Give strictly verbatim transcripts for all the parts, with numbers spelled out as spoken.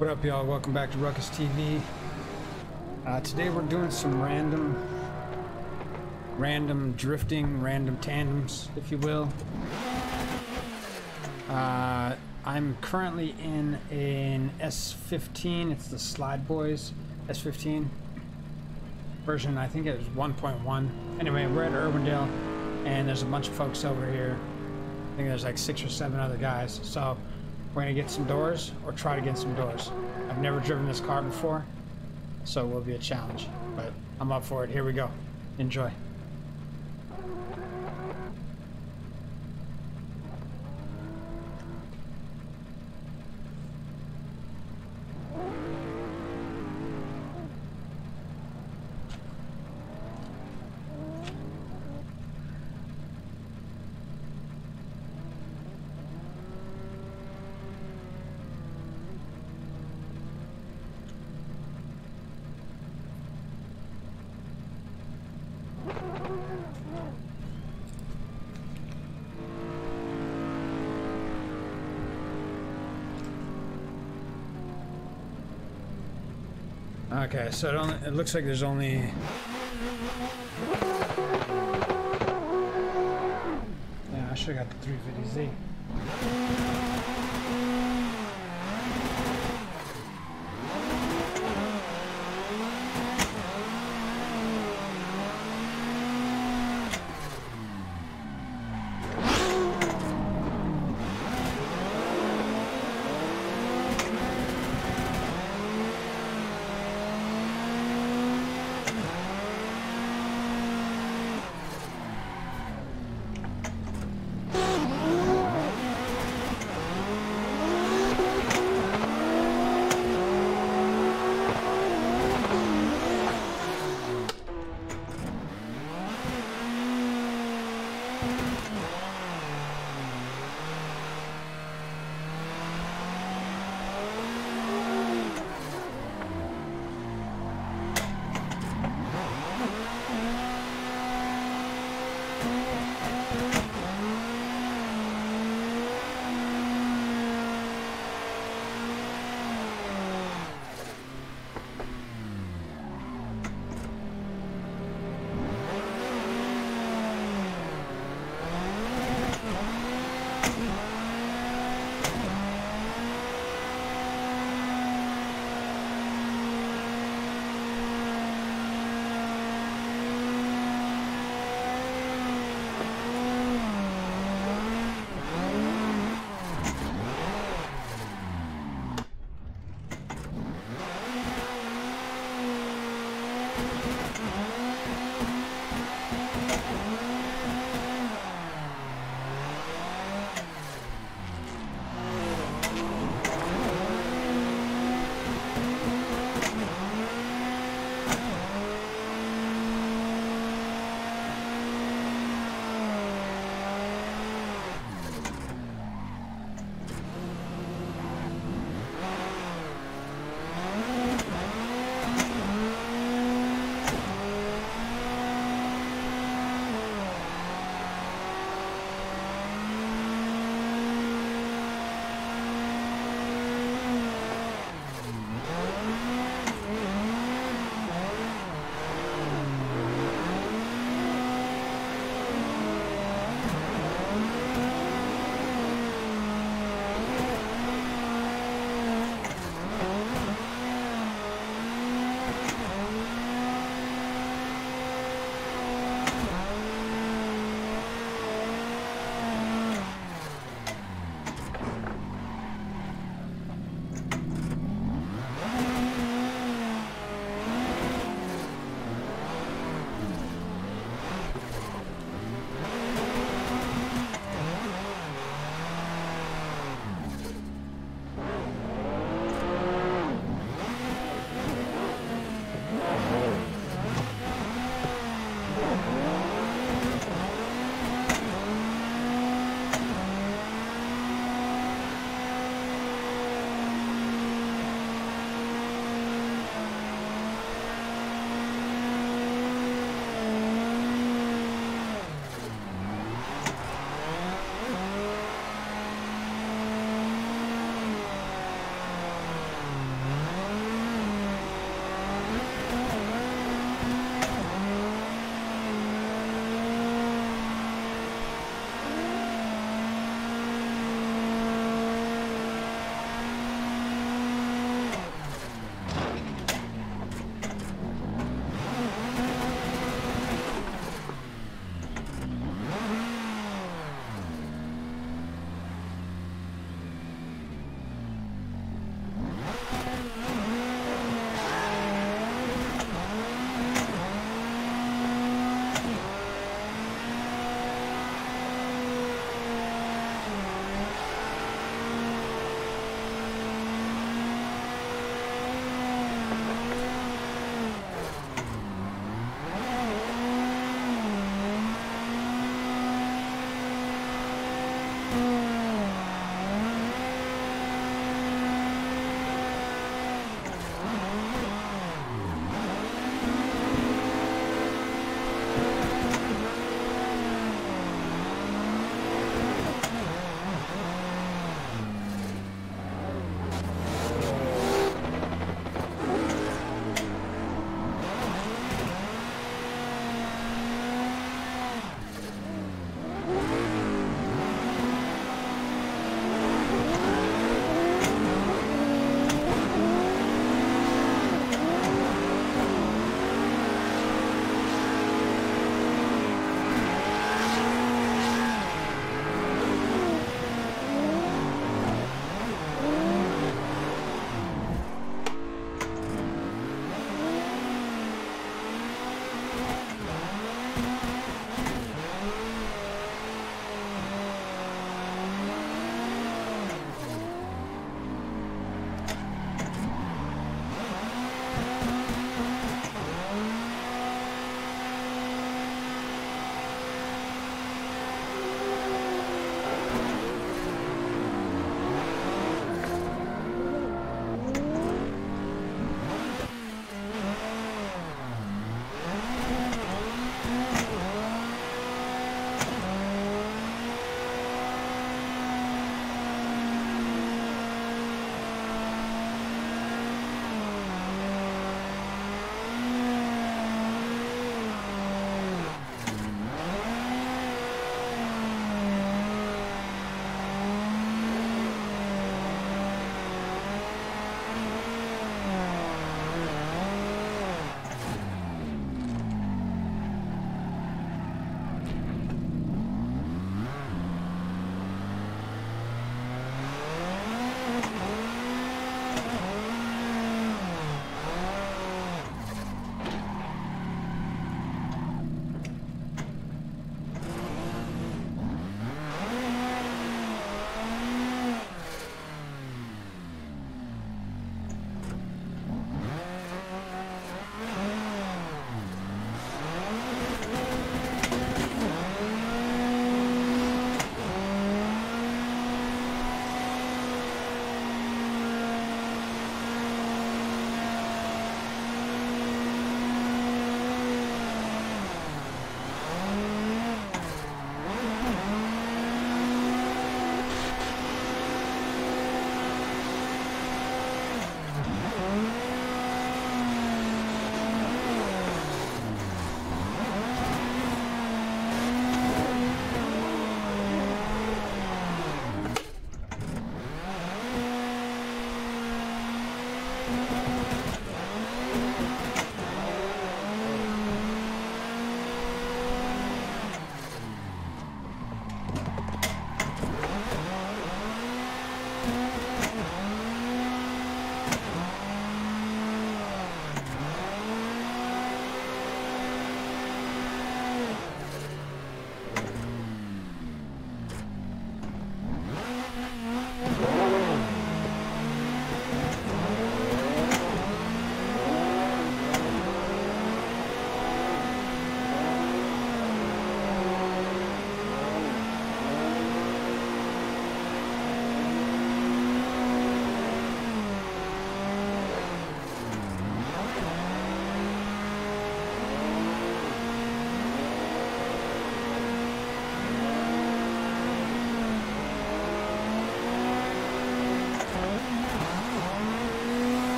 What up, y'all? Welcome back to Ruckus T V. Uh, today we're doing some random, random drifting, random tandems, if you will. Uh, I'm currently in an S fifteen. It's the Slide Boys S fifteen version. I think it was one point one. Anyway, we're at Irwindale, and there's a bunch of folks over here. I think there's like six or seven other guys. So we're gonna get some doors, or try to get some doors. I've never driven this car before, so it will be a challenge, but I'm up for it. Here we go. Enjoy. Okay, so it, only, it looks like there's only... Yeah, I should have got the three fifty Z.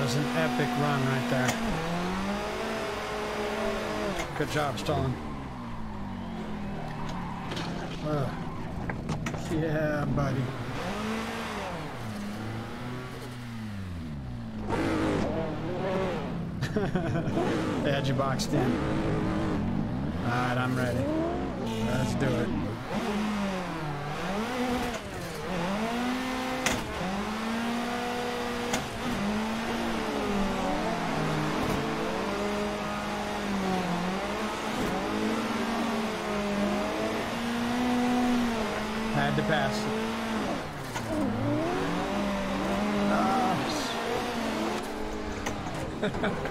was an epic run right there. Good job, Stolen. Uh, yeah, buddy. They had you boxed in. Alright, I'm ready. Let's do it. Had to pass it. Oh.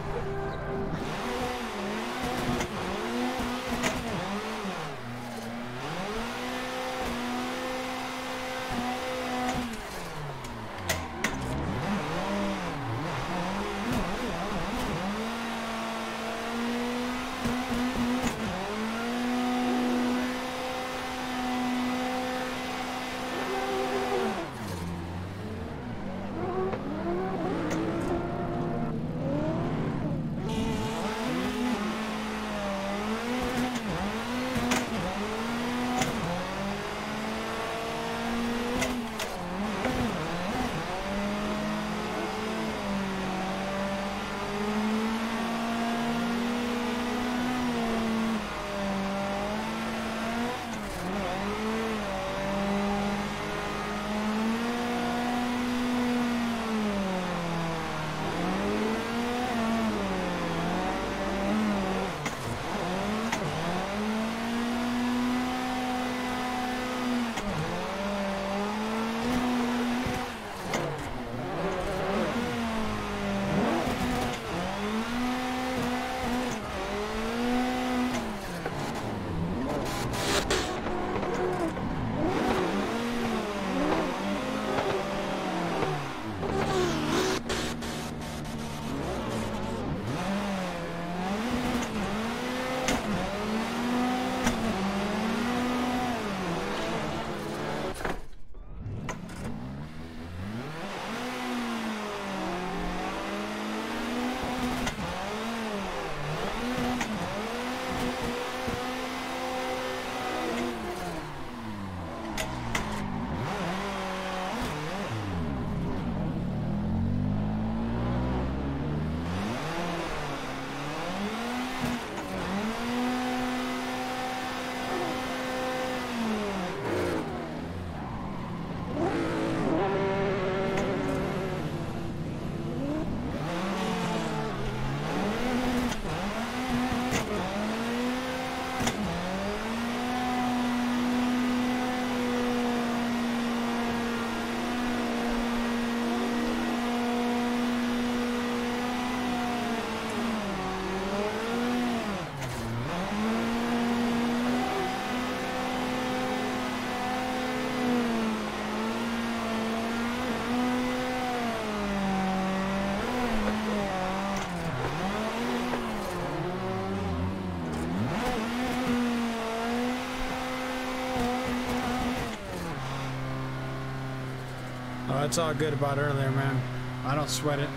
Oh, that's all good about earlier, man. I don't sweat it.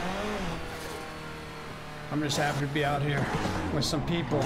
I'm just happy to be out here with some people.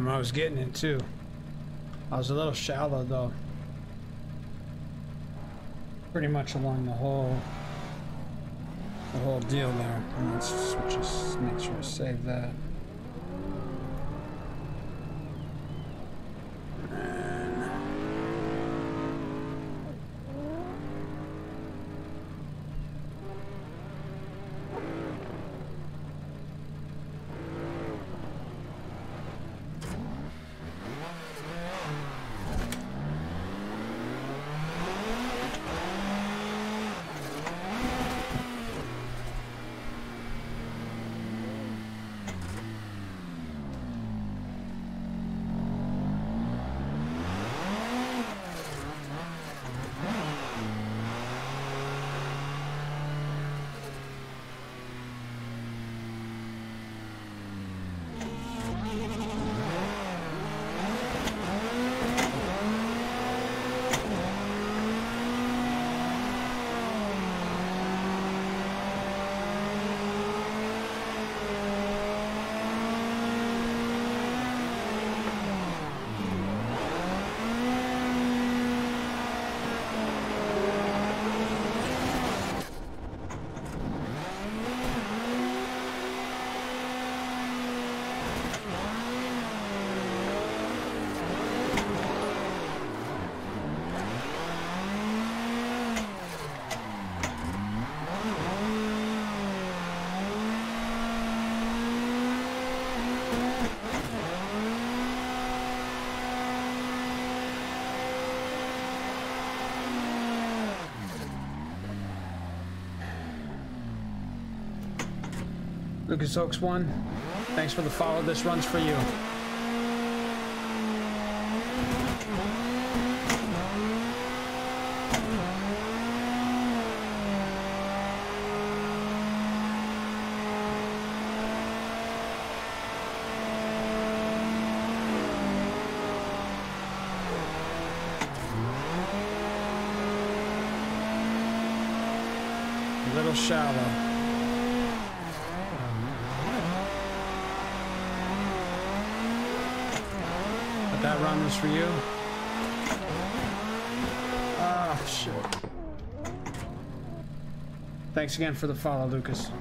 I was getting it too. I was a little shallow though. Pretty much along the whole the whole deal there. And let's just, just make sure to save that. Lucas Oaks one, thanks for the follow. This run's for you. A little shallow. That run was for you. Ah, shit. Thanks again for the follow, Lucas.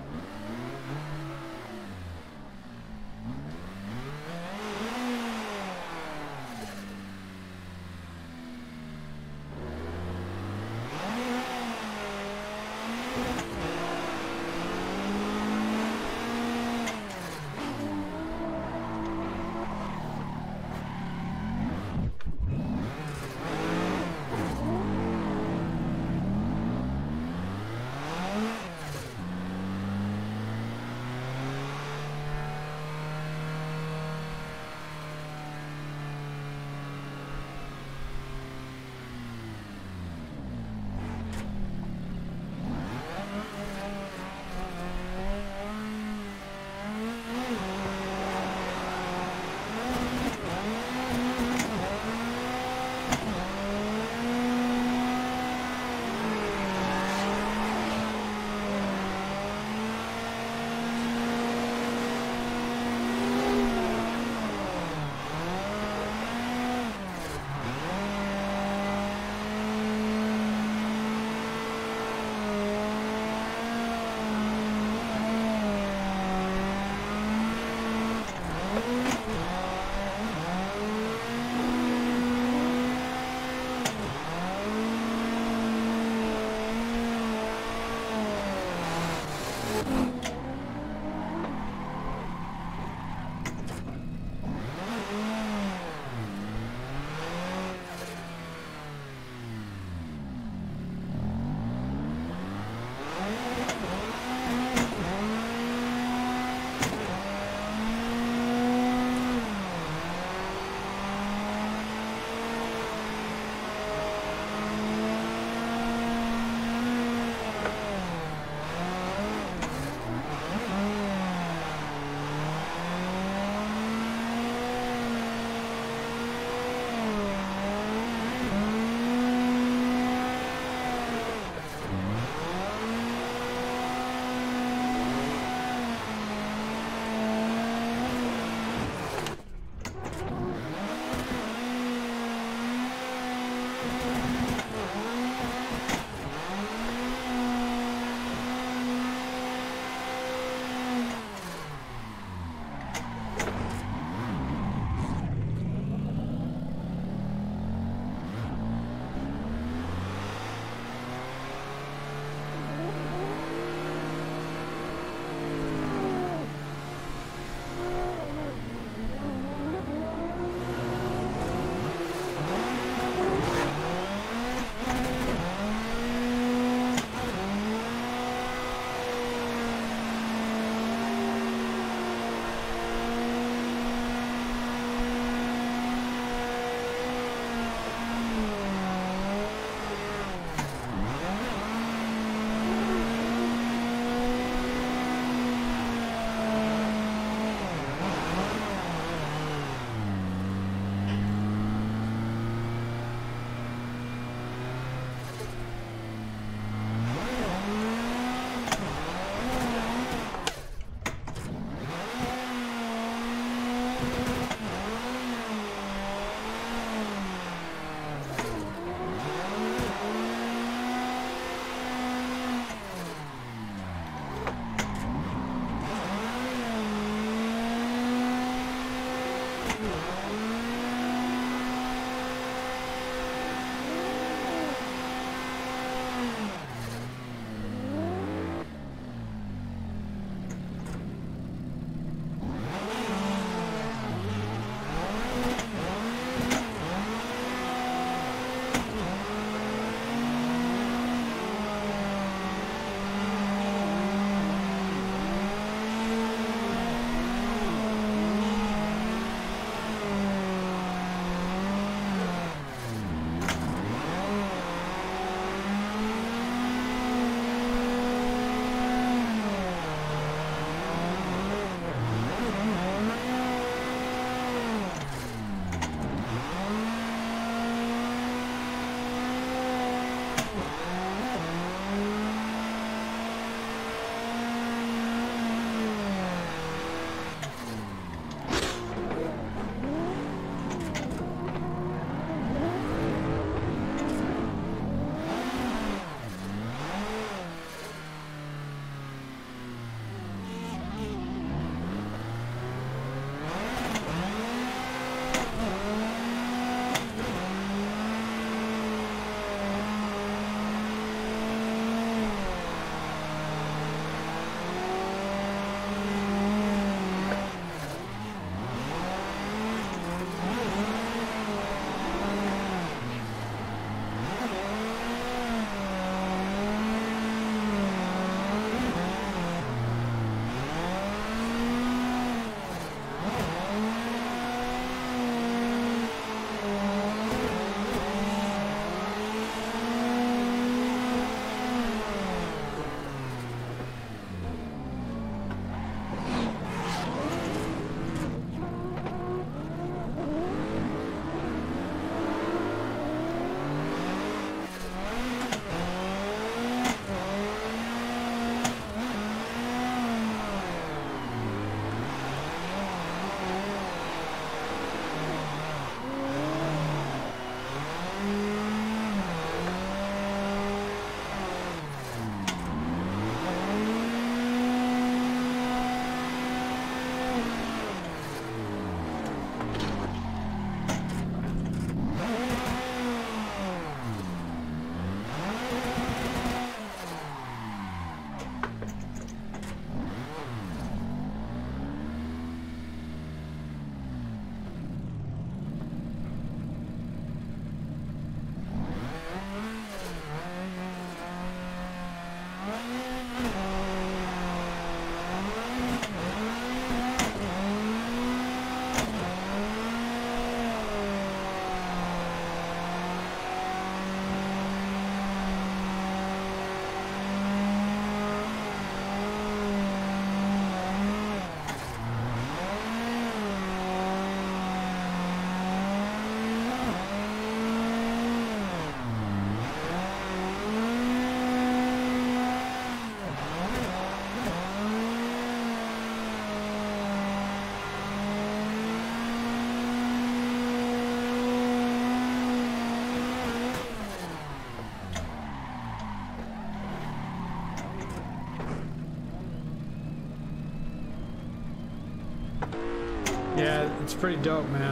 Yeah, it's pretty dope, man.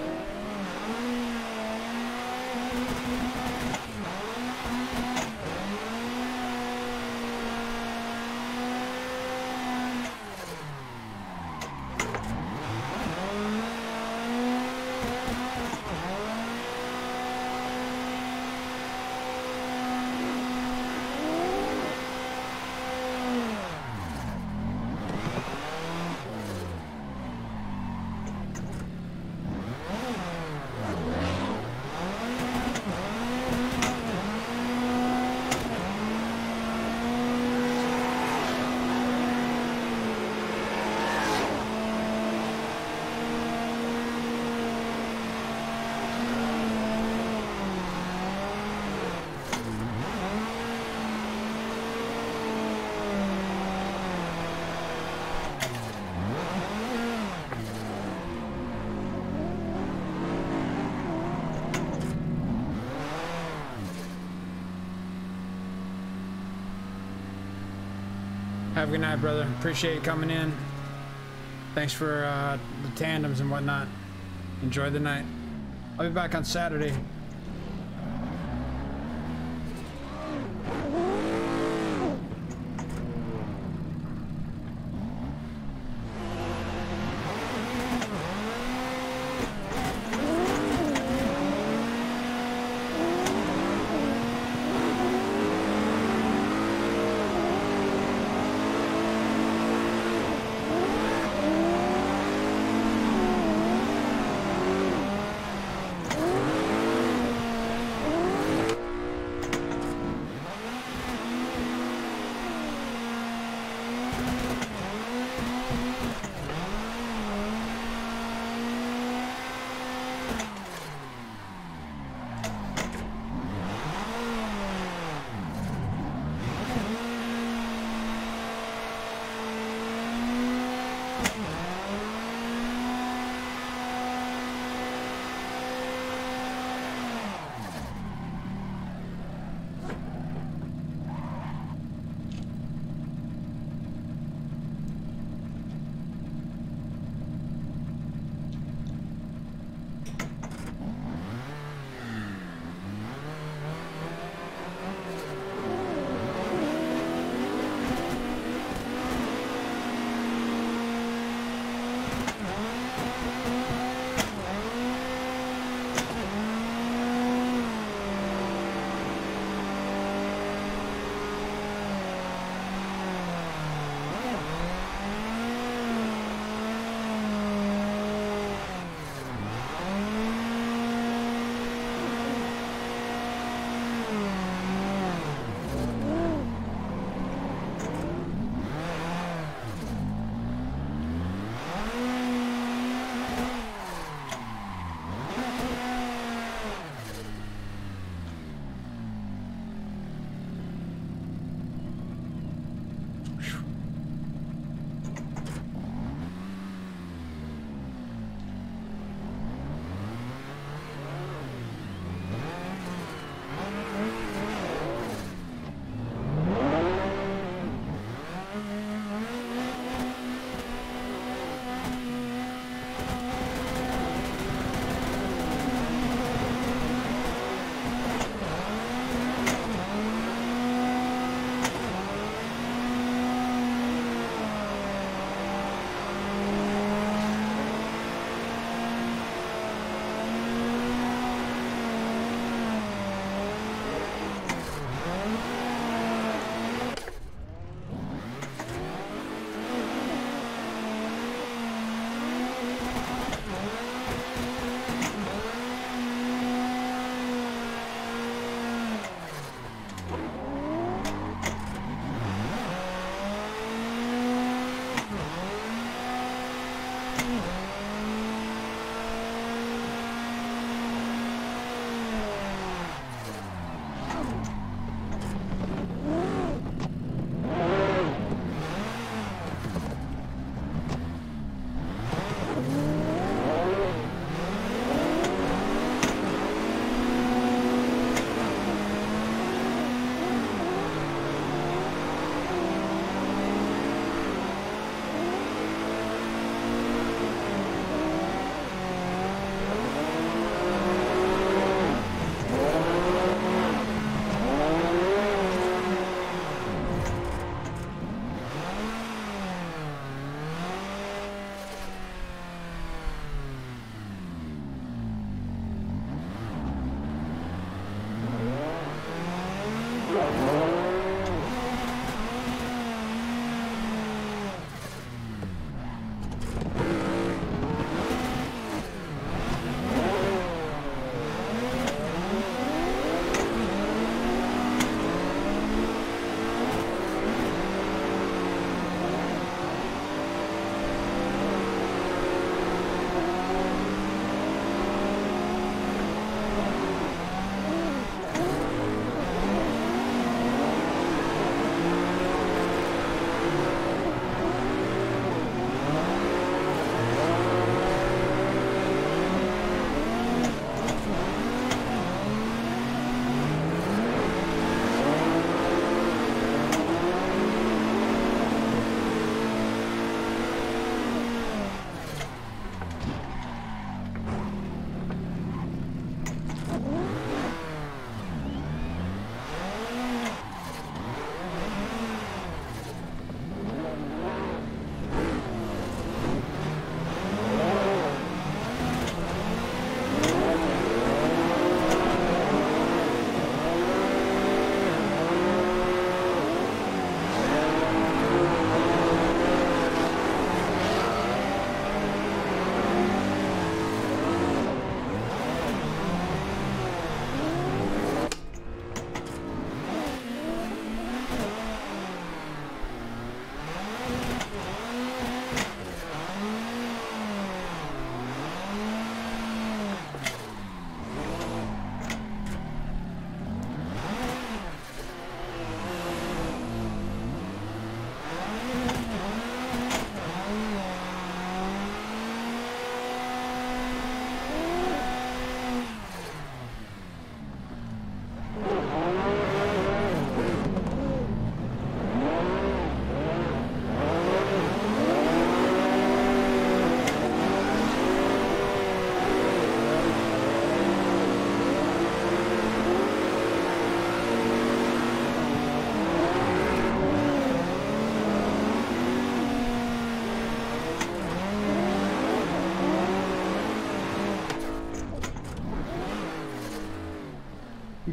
Have a good night, brother. Appreciate you coming in. Thanks for uh, the tandems and whatnot. Enjoy the night. I'll be back on Saturday.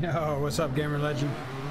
Yo, what's up, Gamer Legend?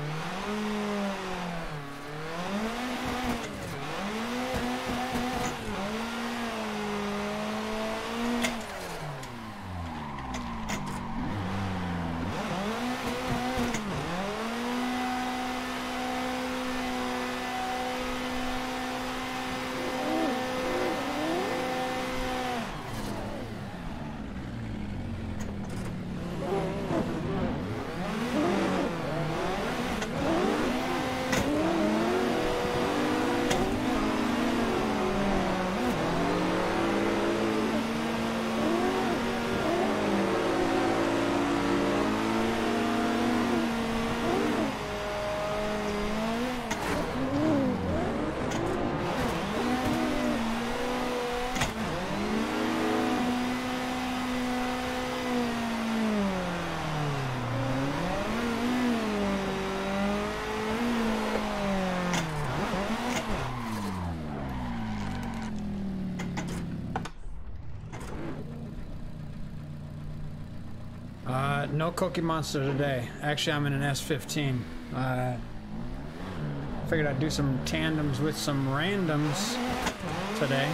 Uh, no Cookie Monster today. Actually, I'm in an S fifteen. Uh, figured I'd do some tandems with some randoms today.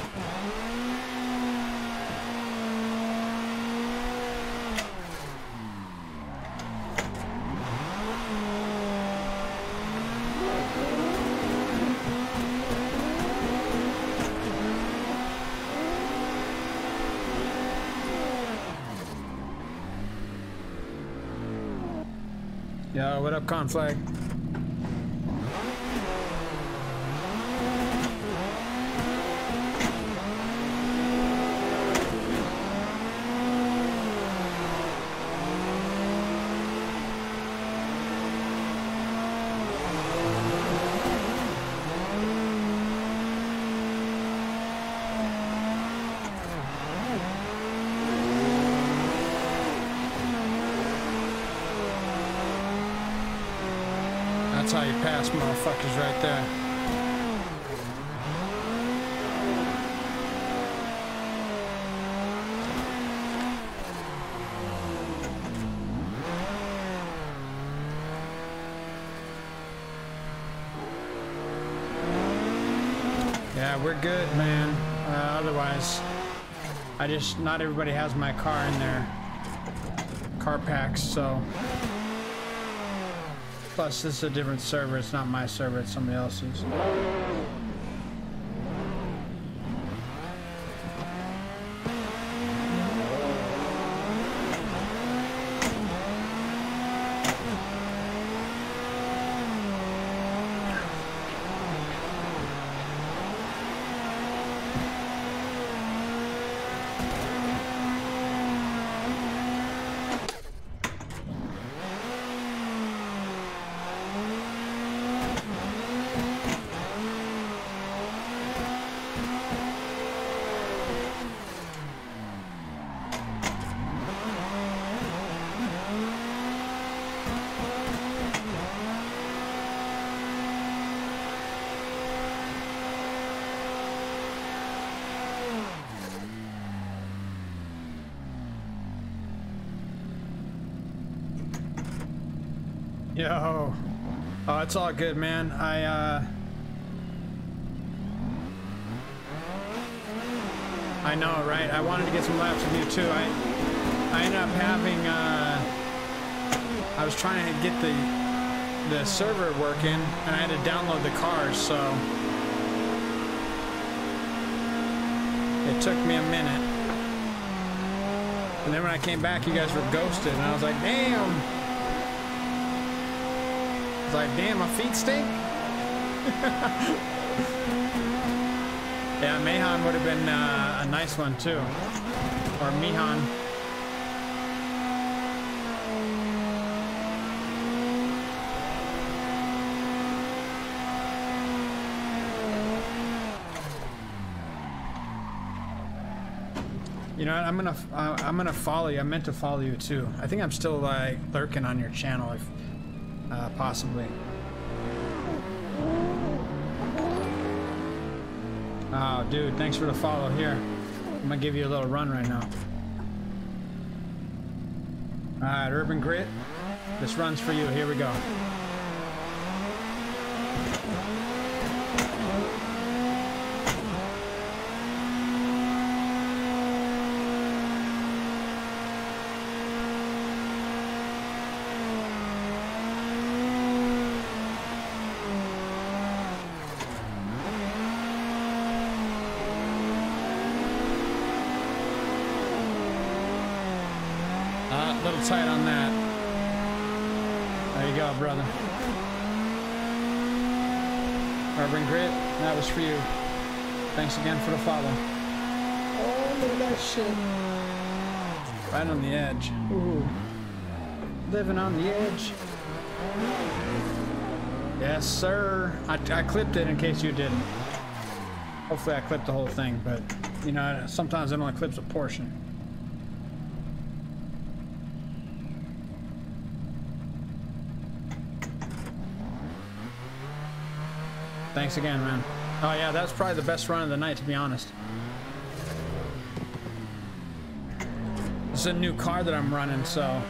Yo, what up, Conflag? That's how you pass motherfuckers right there. Yeah, we're good, man. Uh, otherwise, I just, not everybody has my car in their car packs, so. Plus, this is a different server. It's not my server, it's somebody else's. Yo, oh, it's all good, man. I, uh, I know, right? I wanted to get some laps with you too. I, I ended up having, uh, I was trying to get the, the server working, and I had to download the cars, so it took me a minute. And then when I came back, you guys were ghosted, and I was like, damn. I was like, damn, my feet stink. Yeah, Mayhan would have been uh, a nice one too. Or Mihan. You know what, I'm gonna uh, I'm gonna follow you. I meant to follow you too. I think I'm still like lurking on your channel, if uh, possibly. Oh, dude, thanks for the follow. Here, I'm gonna give you a little run right now. All right, Urban Grit. This run's for you. Here we go. A little tight on that. There you go, brother. Urban Grit, that was for you. Thanks again for the follow. Oh, look at that shit. Right on the edge. Ooh. Living on the edge. Yes, sir. I, I clipped it in case you didn't. Hopefully I clipped the whole thing, but, you know, sometimes it only clips a portion. Thanks again, man. Oh yeah, that's probably the best run of the night, to be honest. This is a new car that I'm running, so...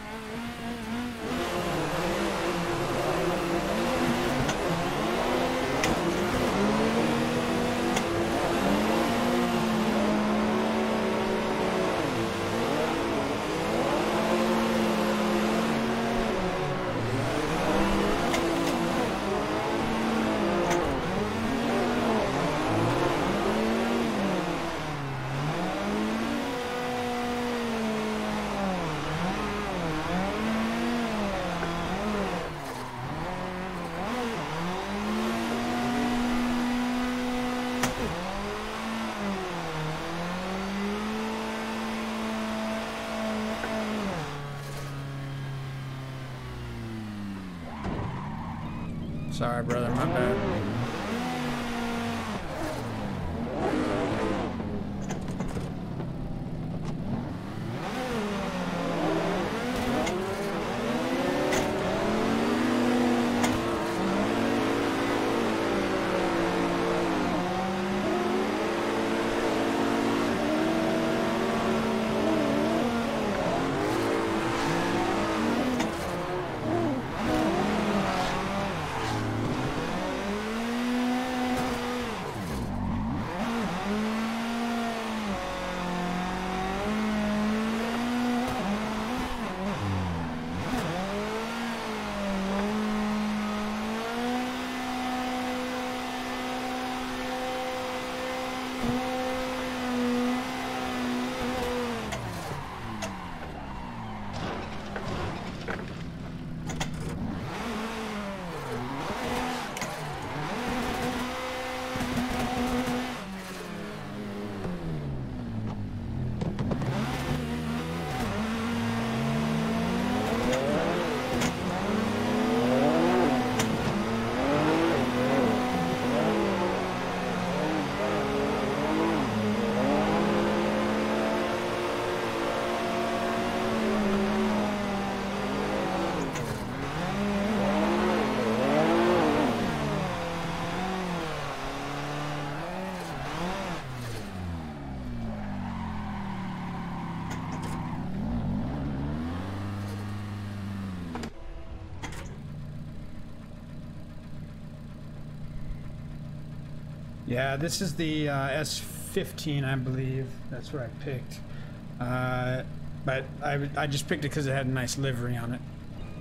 Sorry, brother, my bad. Yeah, this is the uh, S fifteen, I believe. That's what I picked. Uh, but I, I just picked it because it had a nice livery on it.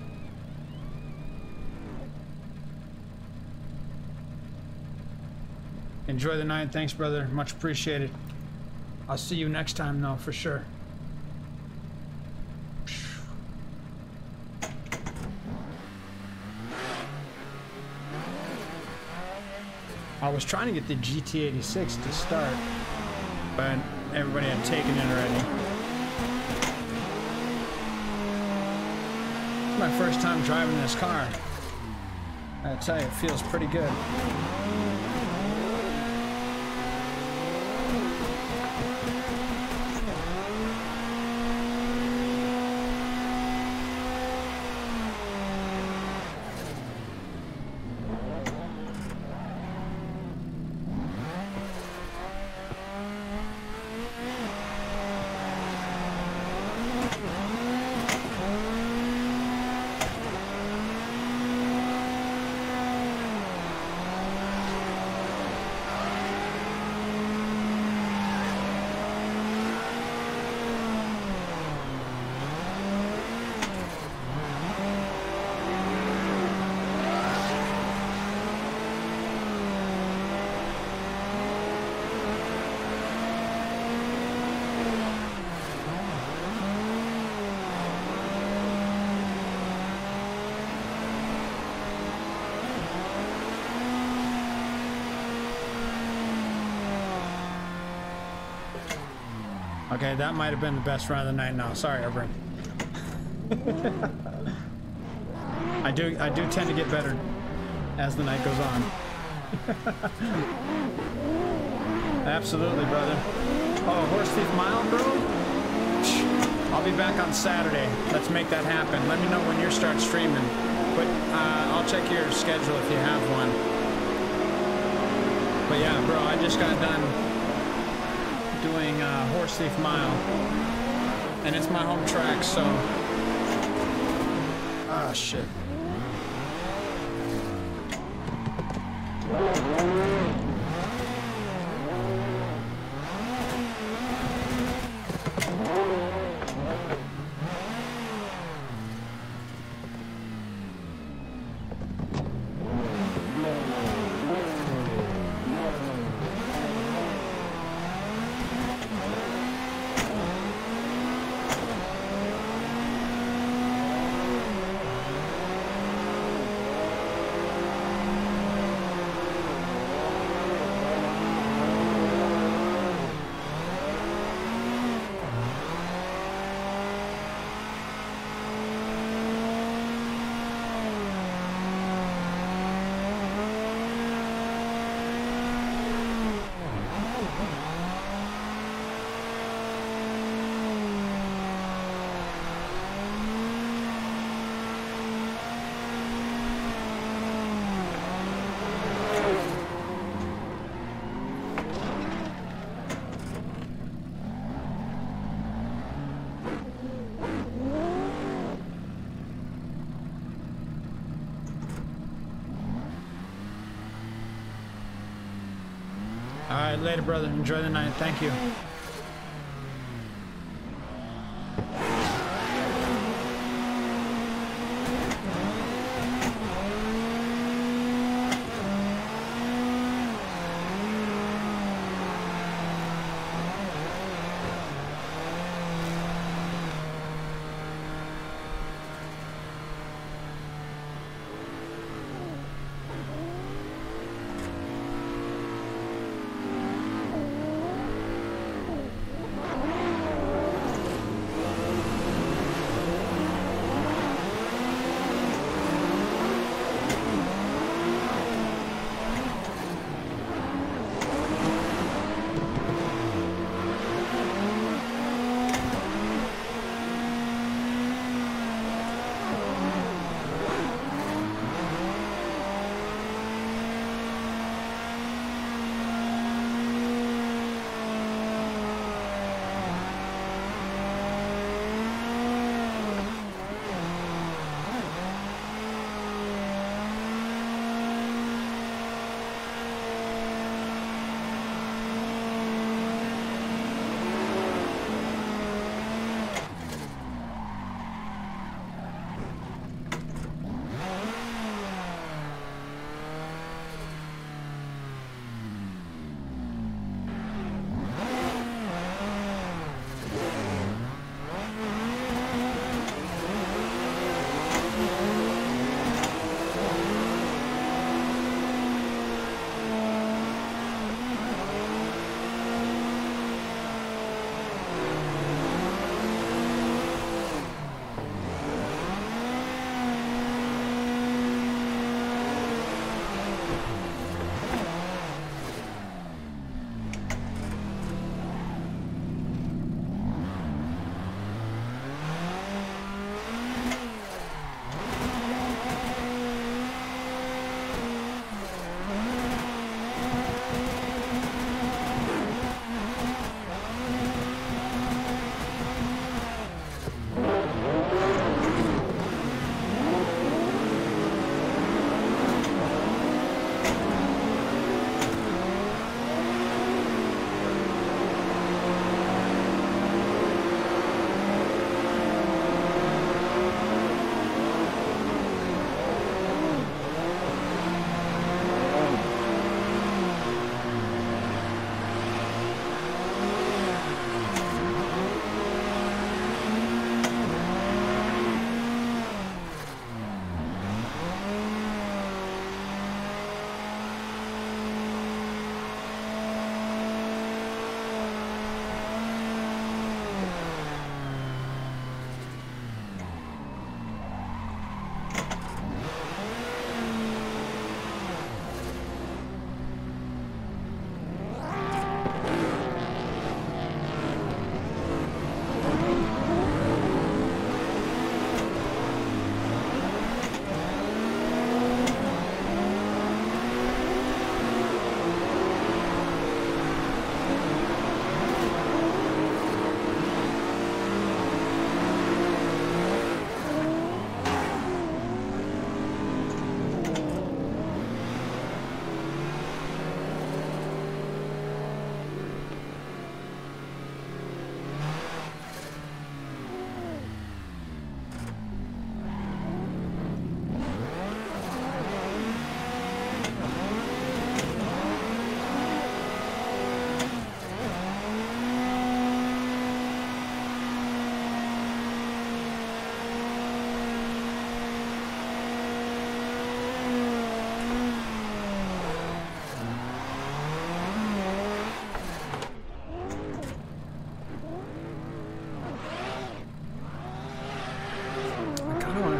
Enjoy the night. Thanks, brother. Much appreciated. I'll see you next time, though, for sure. I was trying to get the G T eighty-six to start, but everybody had taken it already. It's my first time driving this car. I tell you, it feels pretty good. Okay, that might have been the best run of the night now. Sorry, Urban. I do I do tend to get better as the night goes on. Absolutely, brother. Oh, Horse Thief Mile, bro? I'll be back on Saturday. Let's make that happen. Let me know when you start streaming. But uh, I'll check your schedule if you have one. But yeah, bro, I just got done doing uh, Horse Thief Mile. And it's my home track, so... Ah, shit. All right, later, brother. Enjoy the night. Thank you.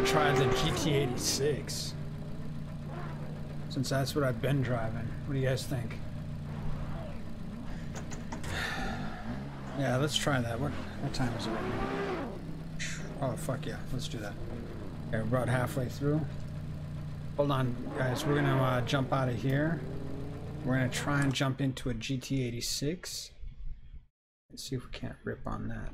try the G T eighty-six. Since that's what I've been driving. What do you guys think? Yeah, let's try that. What, what time is it right now? Oh, fuck yeah. Let's do that. Okay, we're about halfway through. Hold on, guys. We're gonna uh, jump out of here. We're gonna try and jump into a G T eighty-six. Let's see if we can't rip on that.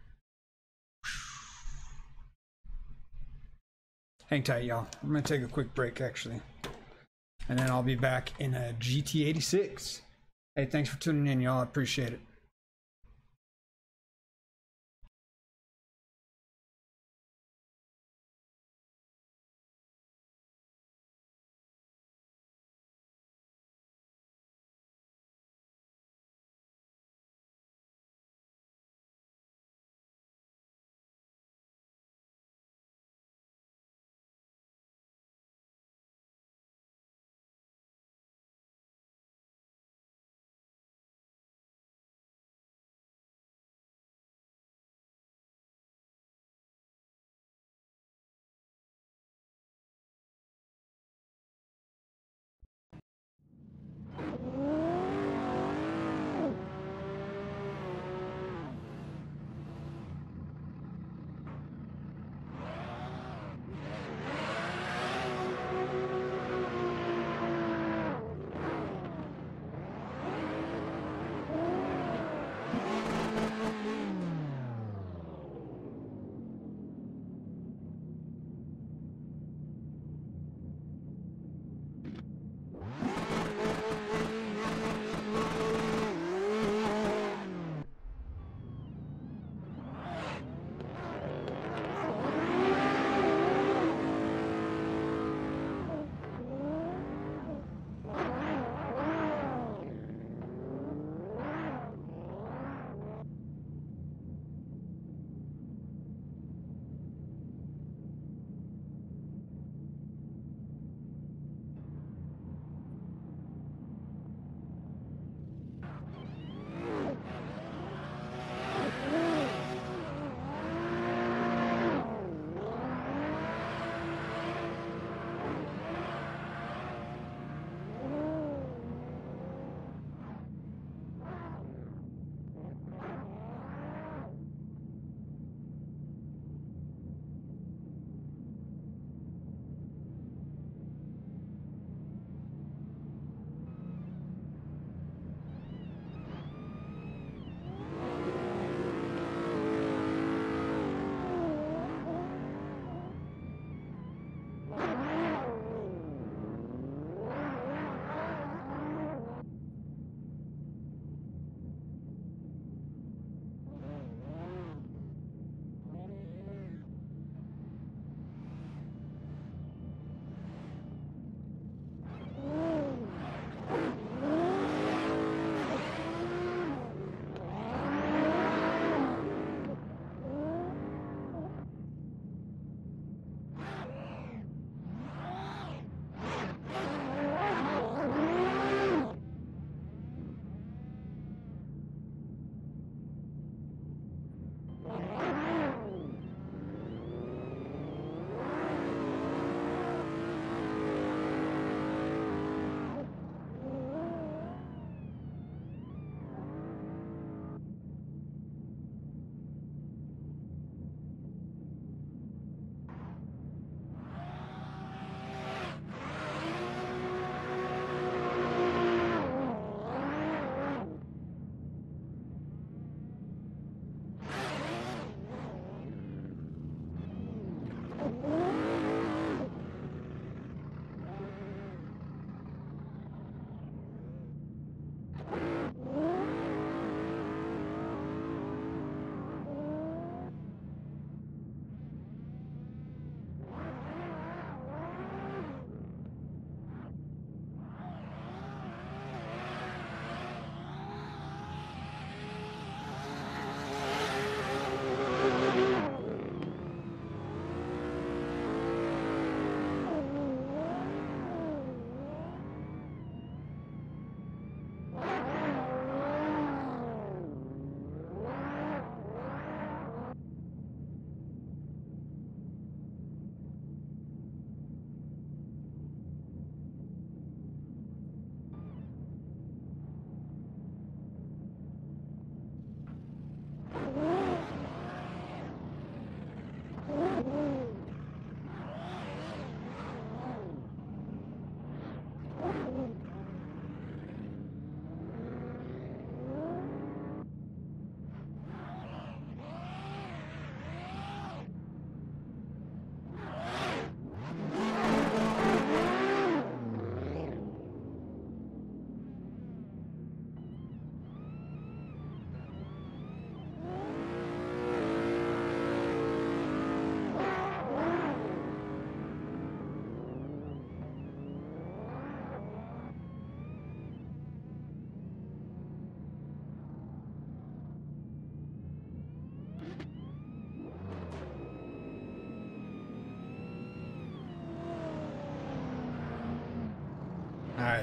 Hang tight, y'all. I'm gonna take a quick break, actually. And then I'll be back in a G T eighty-six. Hey, thanks for tuning in, y'all. I appreciate it.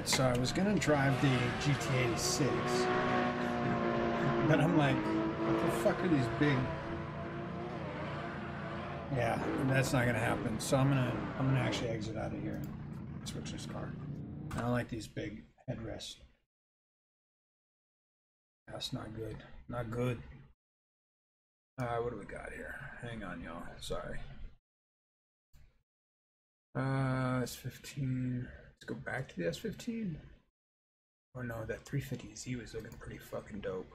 Alright, so I was gonna drive the G T eighty-six, but I'm like, what the fuck are these big? Yeah, that's not gonna happen. So I'm gonna I'm gonna actually exit out of here and switch this car. I don't like these big headrests. That's not good. Not good. Uh, what do we got here? Hang on, y'all. Sorry. Uh, S fifteen. Let's go back to the S fifteen. Oh no, that three fifty Z was looking pretty fucking dope.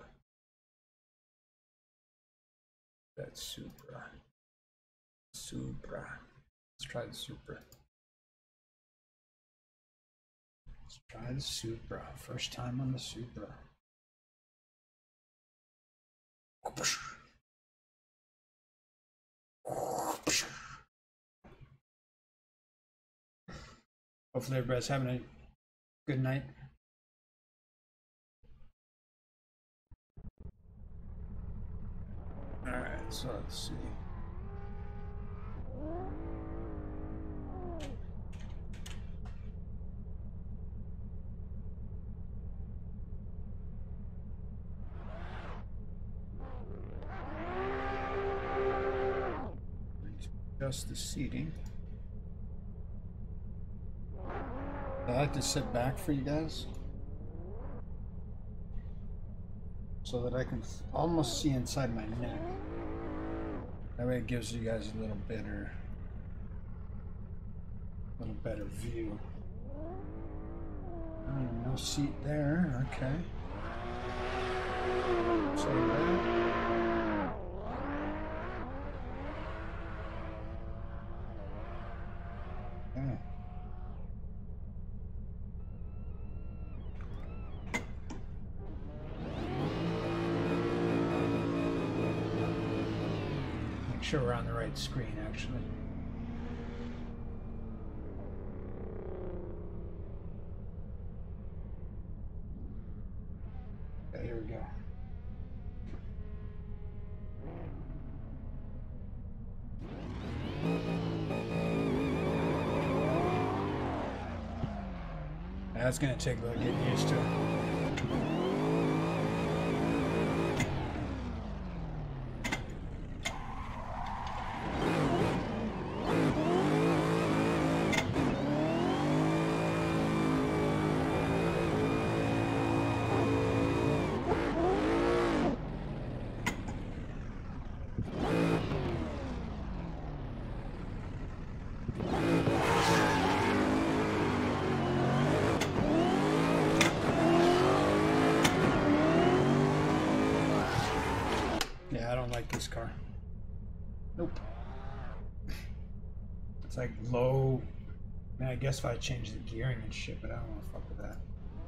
That's Supra. Supra. Let's try the Supra. Let's try the Supra. First time on the Supra. Hopefully everybody's having a good night. Alright, so let's see. Adjust the seating. I like to sit back for you guys so that I can almost see inside my neck. That way it gives you guys a little better, little better view. Oh, no seat there. Okay. So that. Okay. Make sure we're on the right screen, actually. Okay, here we go. That's gonna take a little getting used to. Yeah, I don't like this car. Nope. It's like low. I mean, I guess if I change the gearing and shit, but I don't want to fuck with that.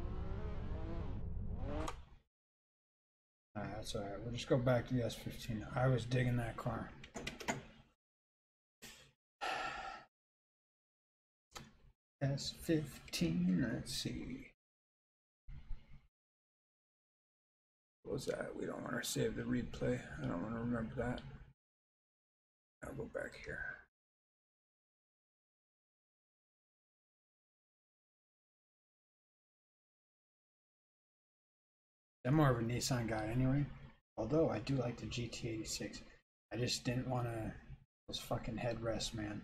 Alright, that's alright. We'll just go back to the S fifteen. I was digging that car. S fifteen, let's see. What was that? We don't want to save the replay. I don't want to remember that. I'll go back here. I'm more of a Nissan guy anyway. Although I do like the G T eighty-six. I just didn't want to those fucking headrests, man.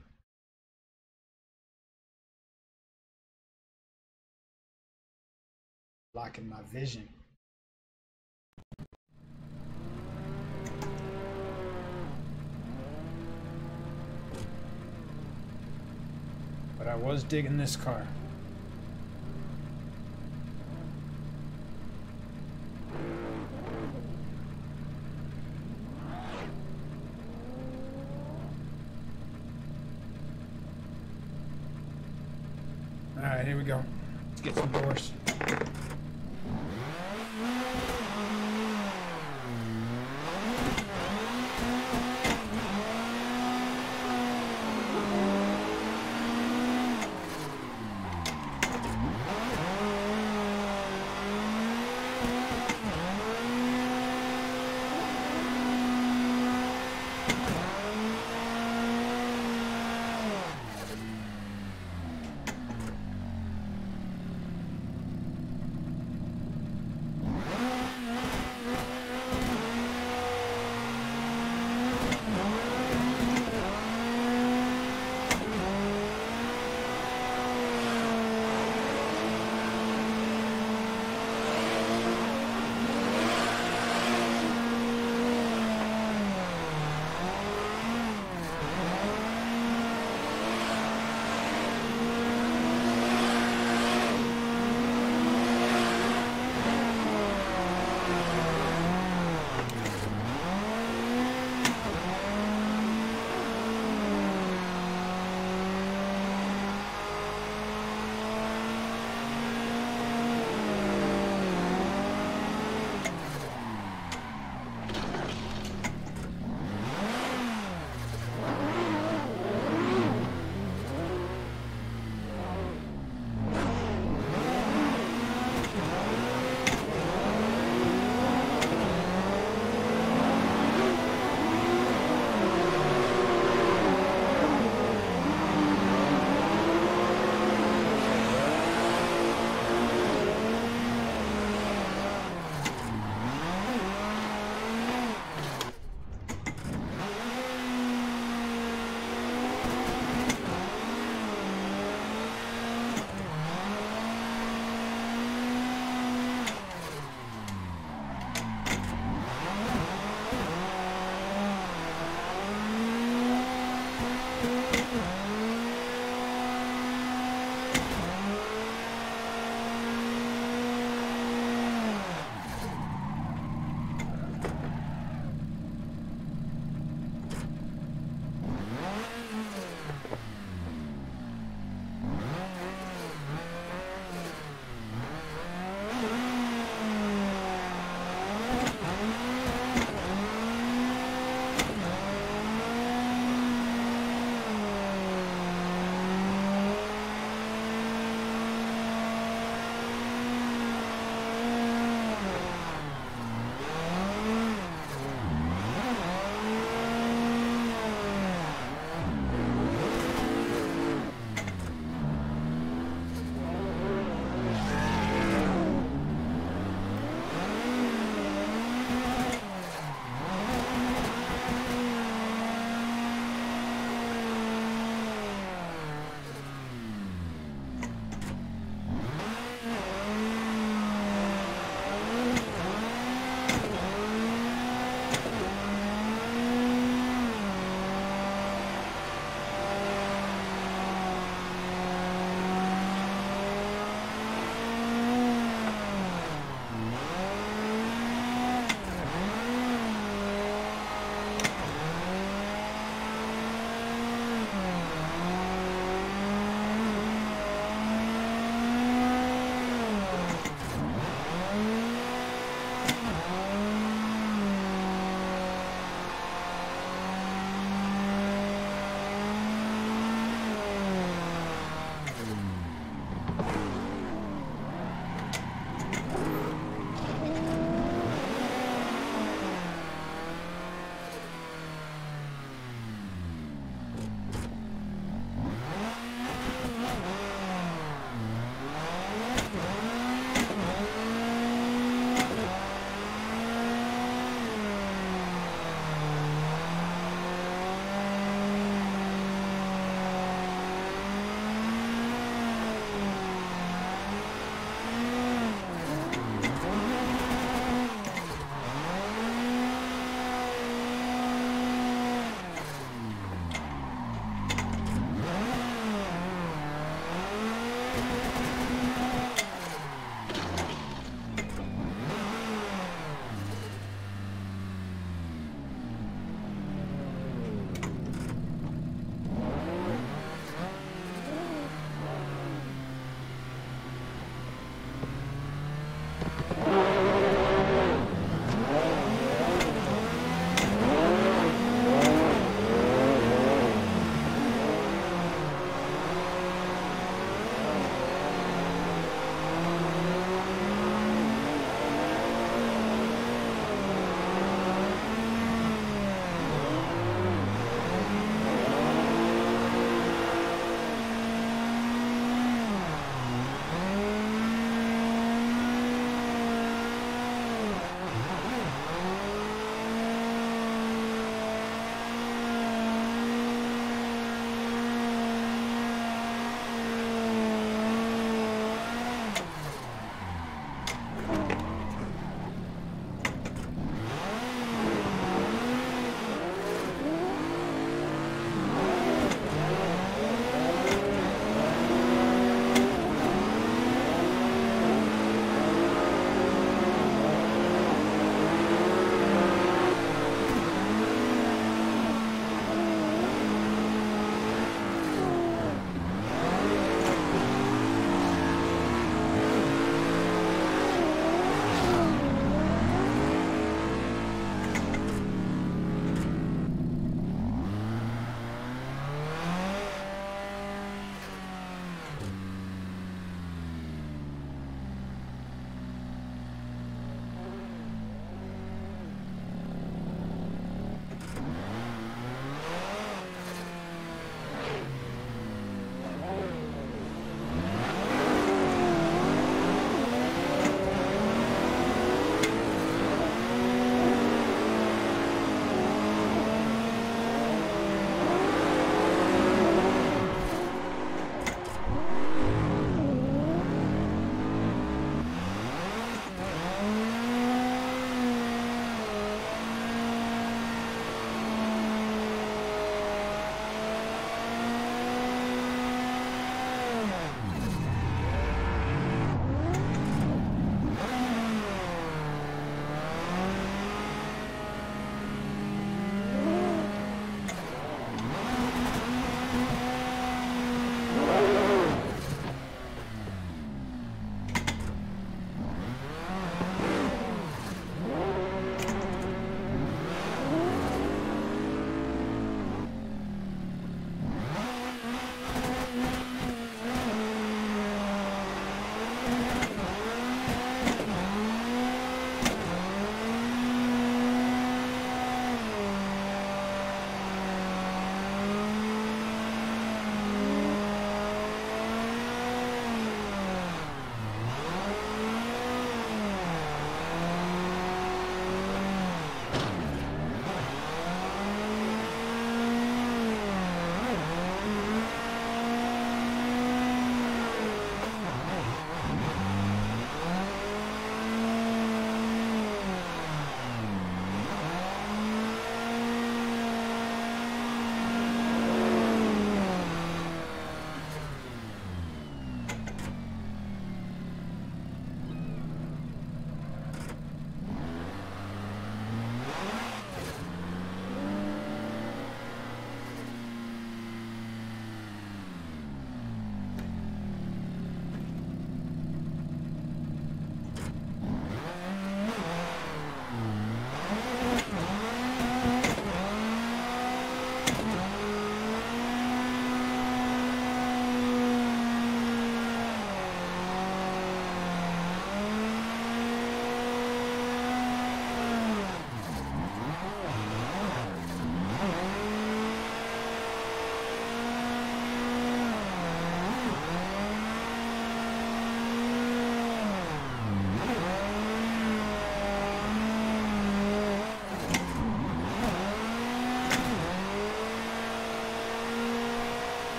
Blocking my vision. But I was digging this car. All right, here we go. Let's get some doors.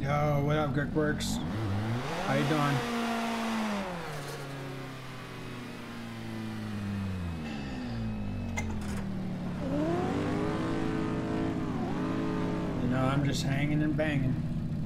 Yo, what up, Girkworks? How you doing? You know, I'm just hanging and banging.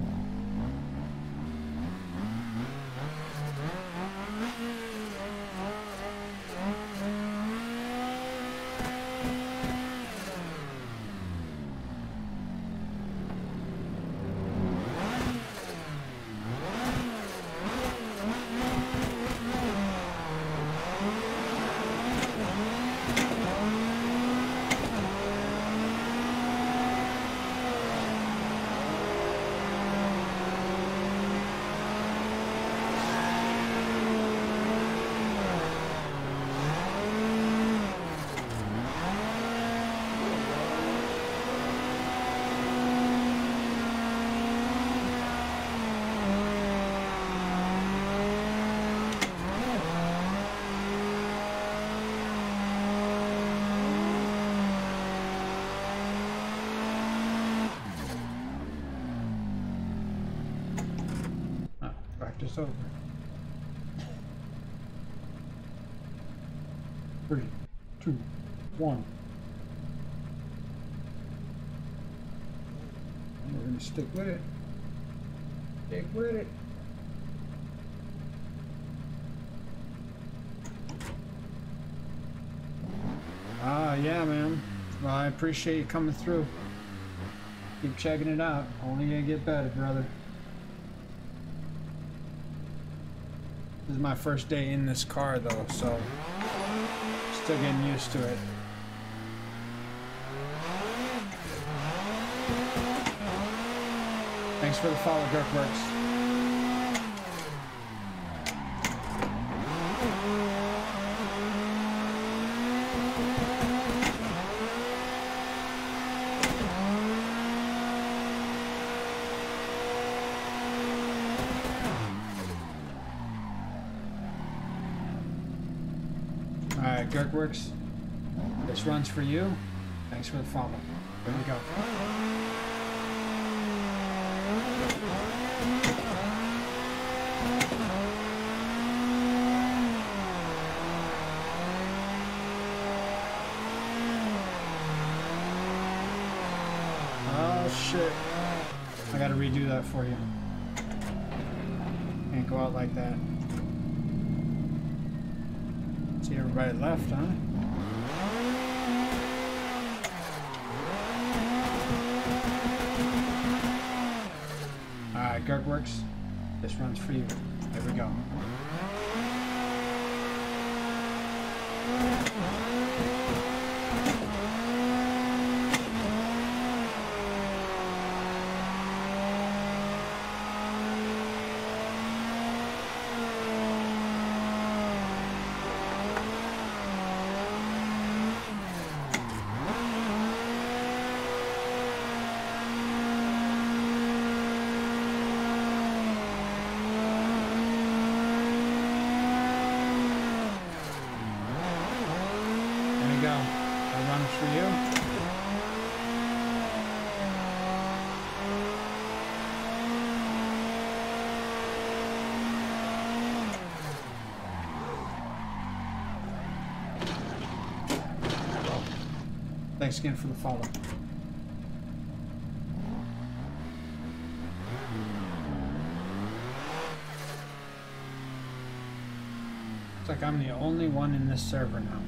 Practice over. Three, two, one. And we're gonna stick with it. Stick with it. Ah, yeah, man. Well, I appreciate you coming through. Keep checking it out. Only gonna get better, brother. This is my first day in this car, though, so still getting used to it. Thanks for the follow, Girkworks. Alright, Girkworks, this runs for you. Thanks for the follow. Here we go. Oh shit. I gotta redo that for you. Can't go out like that. See, everybody left, huh? Alright, Girkworks, this runs for you. There we go. For you. Thanks again for the follow. Looks like I'm the only one in this server now.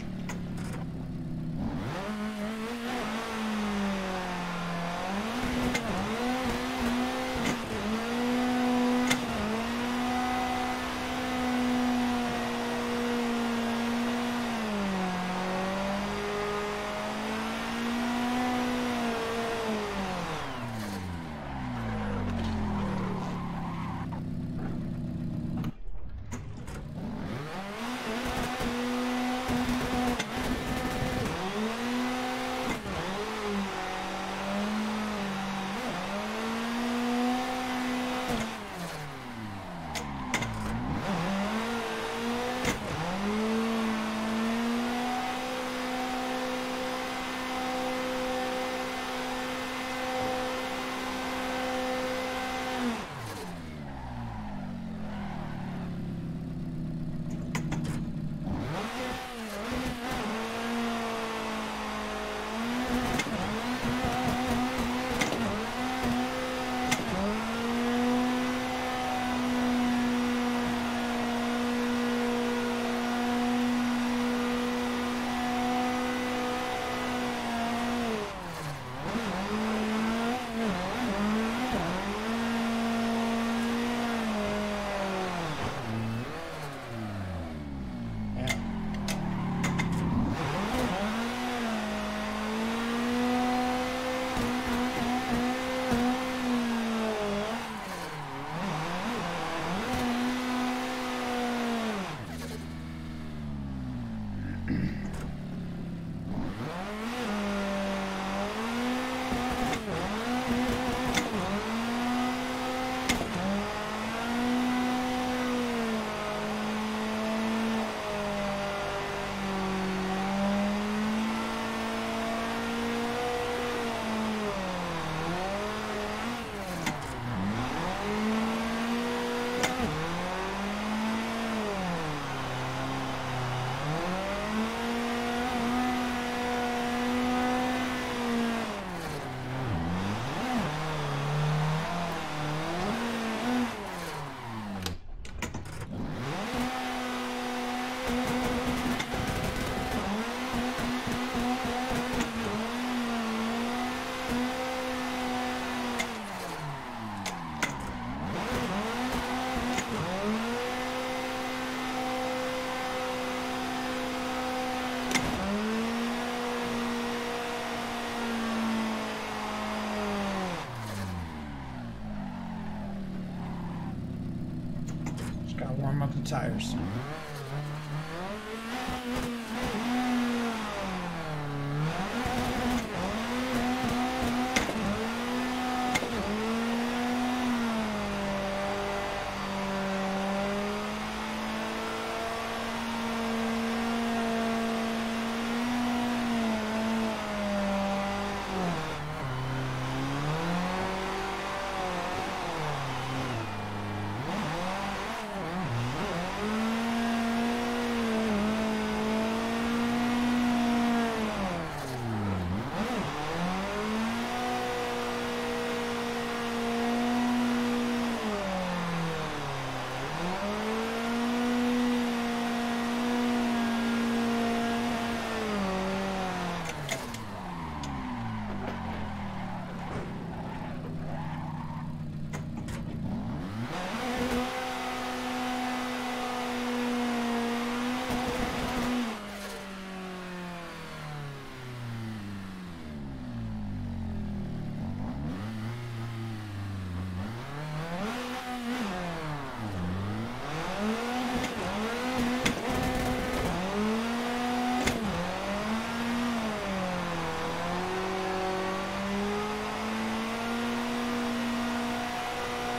pump the tires.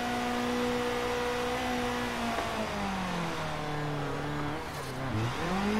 Yeah.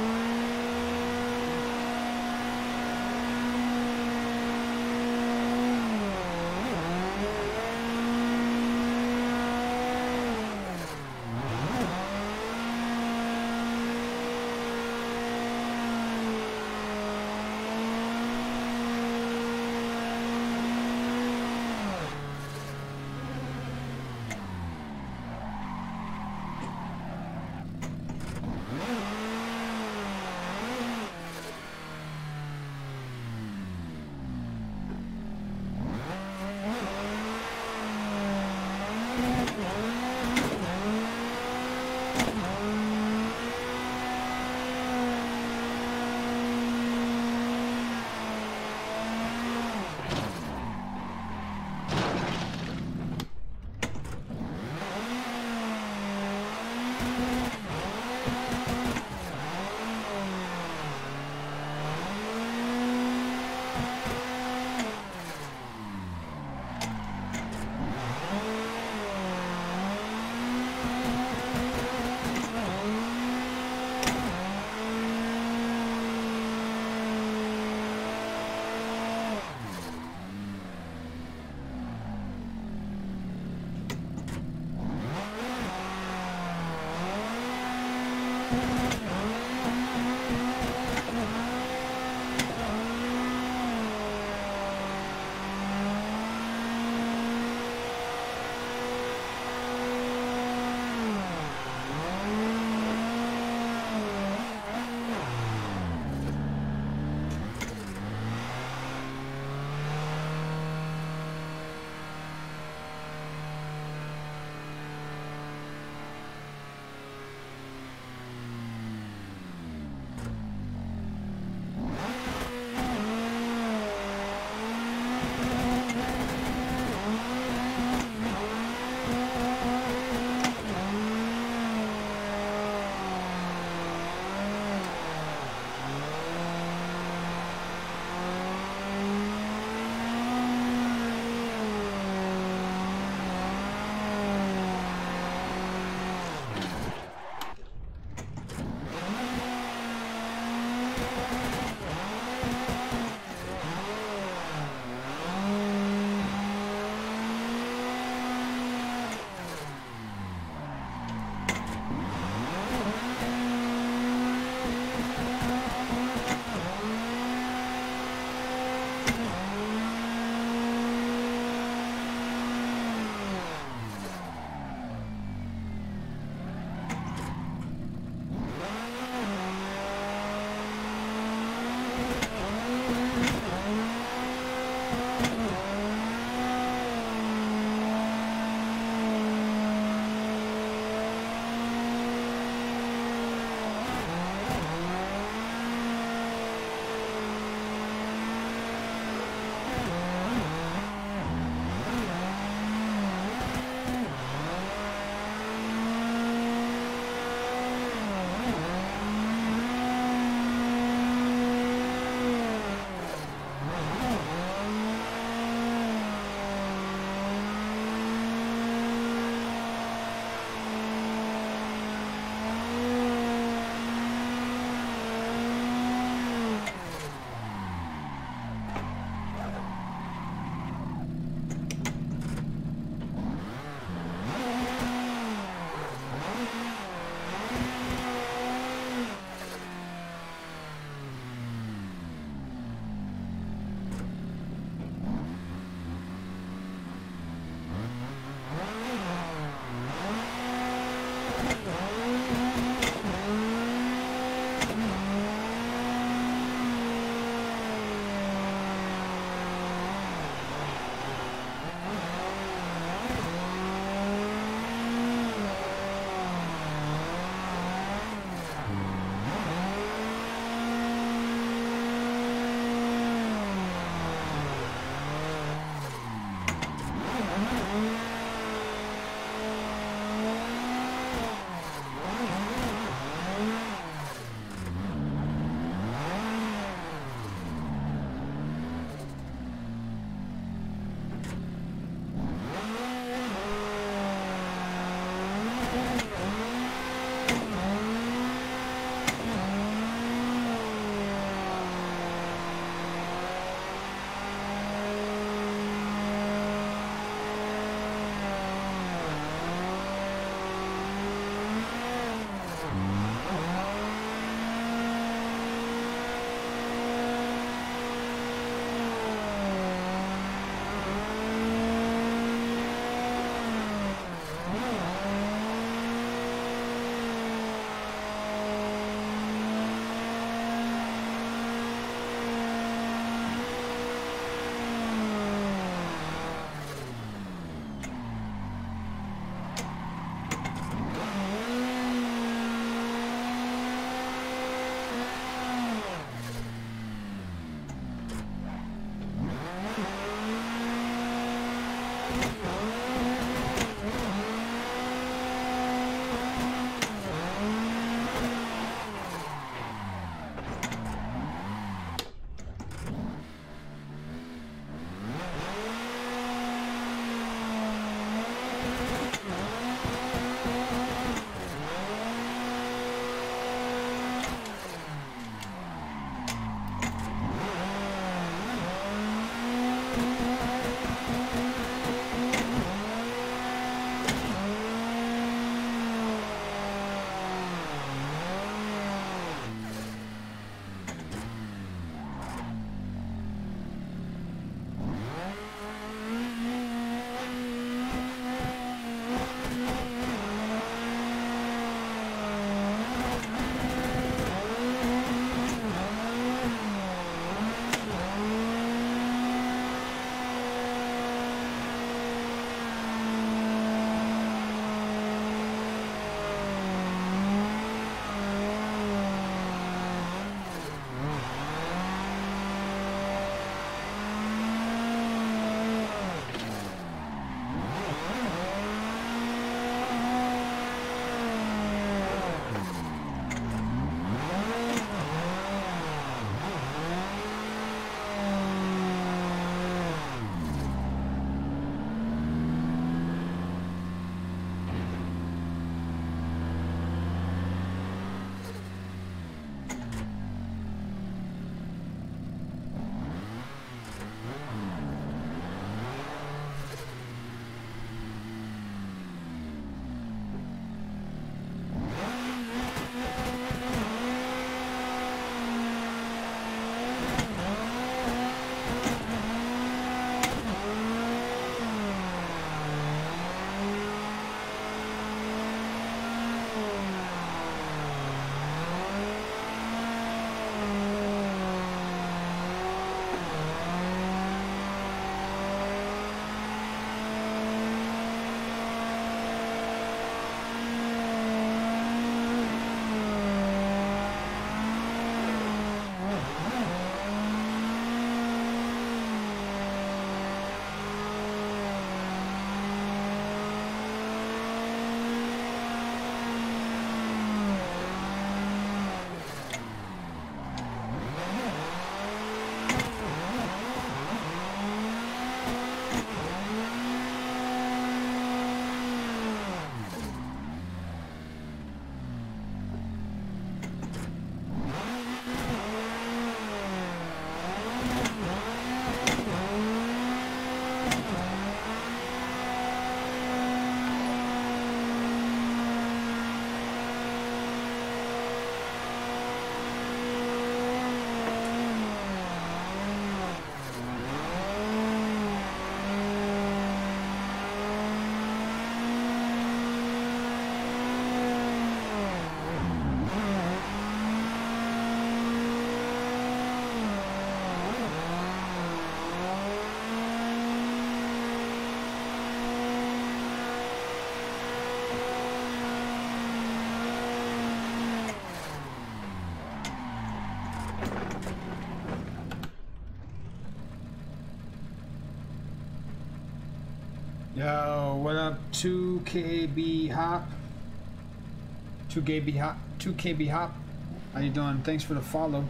Yo, what up, two K B Hop? two K B Hop? two K B Hop? How you doing? Thanks for the follow.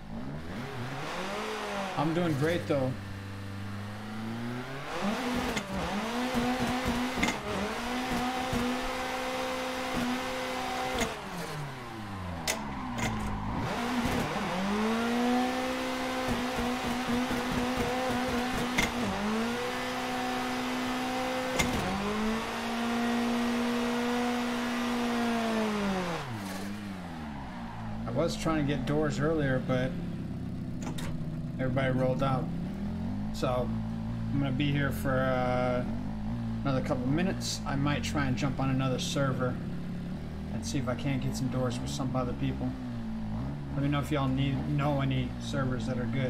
I'm doing great though. I was trying to get doors earlier, but everybody rolled out. So I'm gonna be here for uh, another couple minutes. I might try and jump on another server and see if I can't get some doors with some other people. Let me know if y'all need know any servers that are good.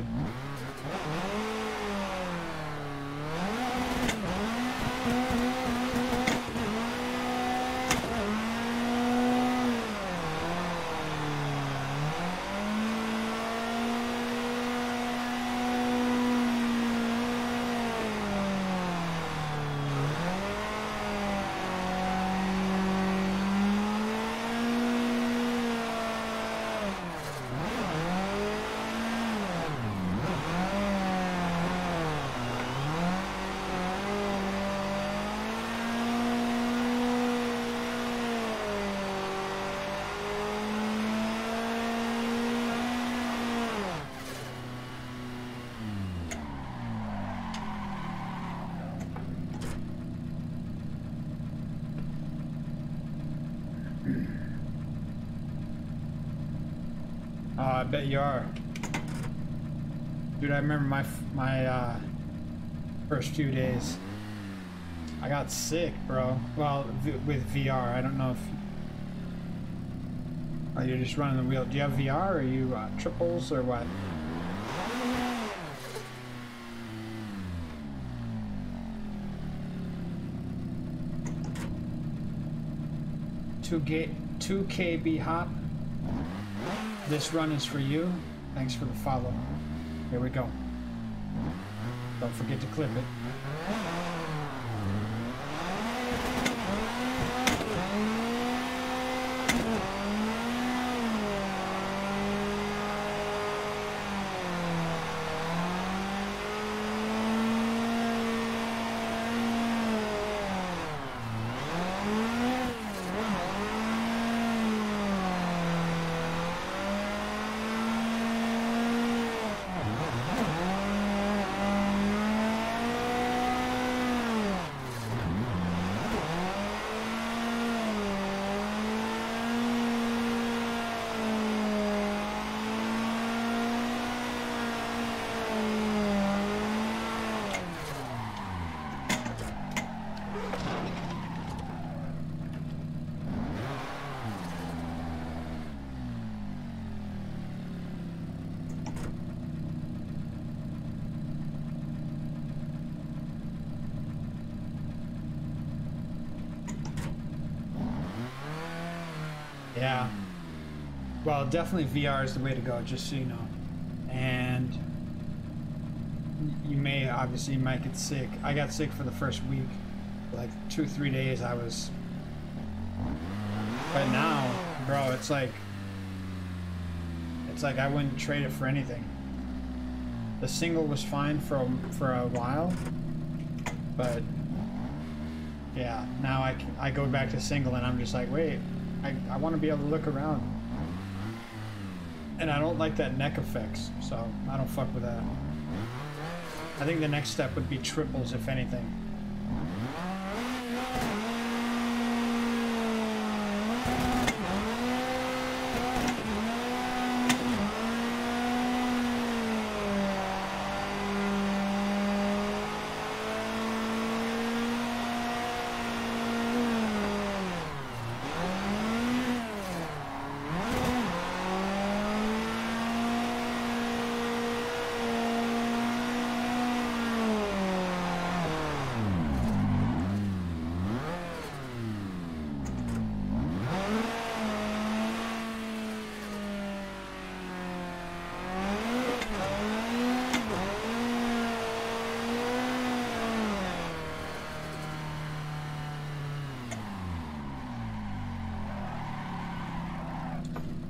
Uh, I bet you are. Dude, I remember my my uh, first few days. I got sick, bro. Well, v with V R. I don't know if... Oh, you're just running the wheel. Do you have V R, or are you uh, triples, or what? two K B Hop. This run is for you. Thanks for the follow. Here we go. Don't forget to clip it. Yeah. Well, definitely V R is the way to go, just so you know. And you may, obviously, you might get sick. I got sick for the first week. Like two, three days I was... But now, bro, it's like... It's like I wouldn't trade it for anything. The single was fine for a, for a while. But... Yeah, now I, I go back to single and I'm just like, wait... I, I want to be able to look around. And I don't like that neck effects, so I don't fuck with that. I think the next step would be triples, if anything.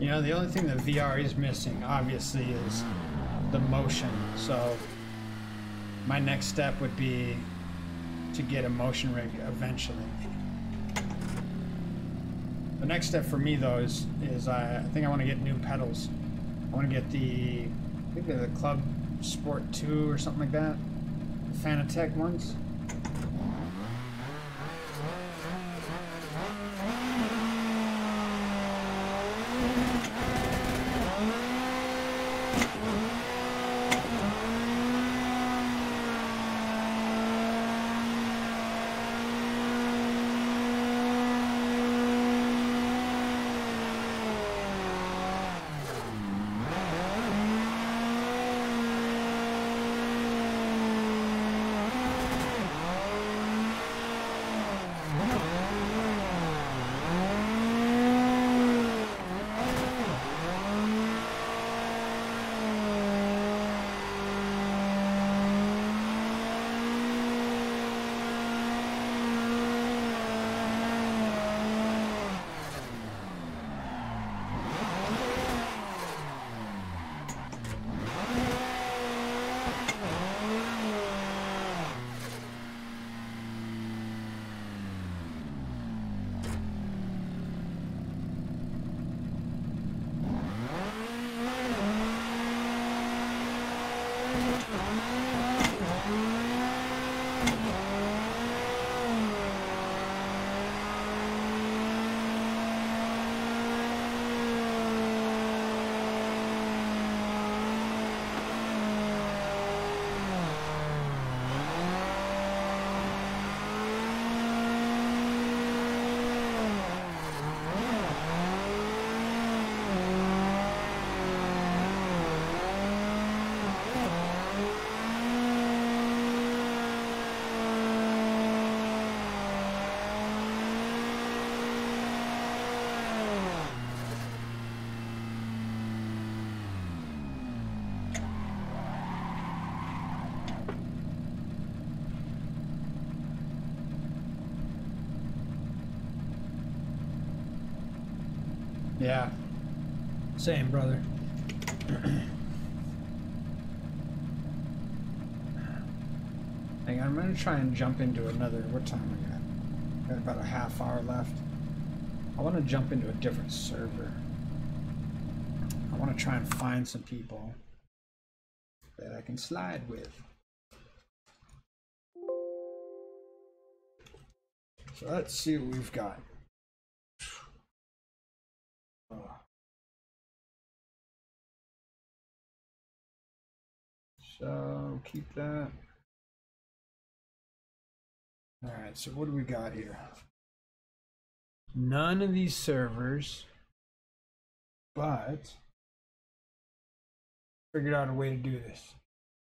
You know, the only thing that V R is missing, obviously, is the motion. So my next step would be to get a motion rig eventually. The next step for me, though, is is I, I think I want to get new pedals. I want to get the, I think they're the Club Sport two or something like that. The Fanatec ones. Yeah. Same, brother. Hang on, I'm gonna try and jump into another. What time we got? Got about a half hour left. I want to jump into a different server. I want to try and find some people that I can slide with. So let's see what we've got. Oh. So keep that. All right, so what do we got here? None of these servers, but figured out a way to do this.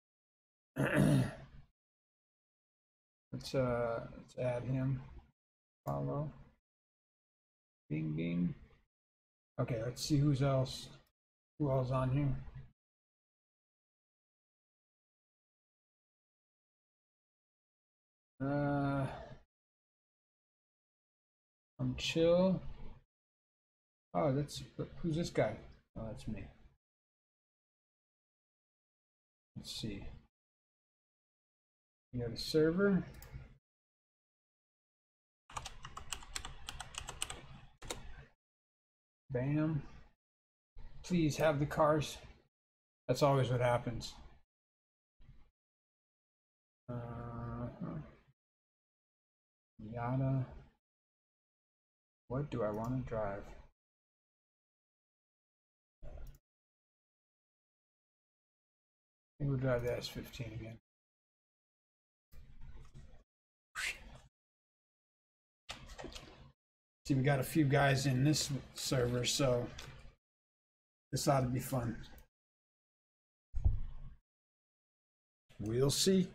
let's uh let's add him. Follow. Bing bing. Okay, let's see who's else who else on here. Uh I'm chill. Oh, that's who's this guy? Oh, that's me. Let's see. We got a server. Bam. Please have the cars. That's always what happens. Uh, yada. What do I want to drive? I think we'll drive the S fifteen again. See, we got a few guys in this server, so this ought to be fun. We'll see.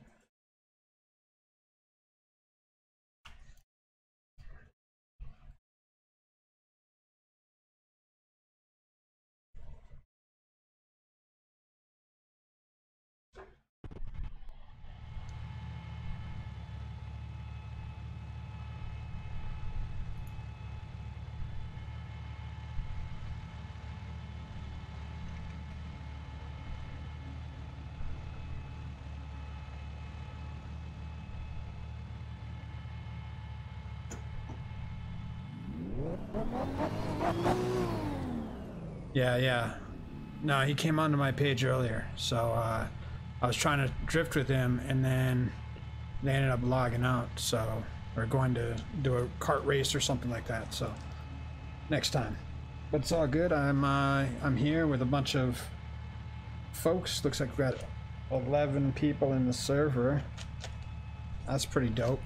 Yeah, yeah. No, he came onto my page earlier, so uh, I was trying to drift with him, and then they ended up logging out, so we're going to do a kart race or something like that, so next time. But it's all good. I'm uh, I'm here with a bunch of folks. Looks like we got eleven people in the server. That's pretty dope.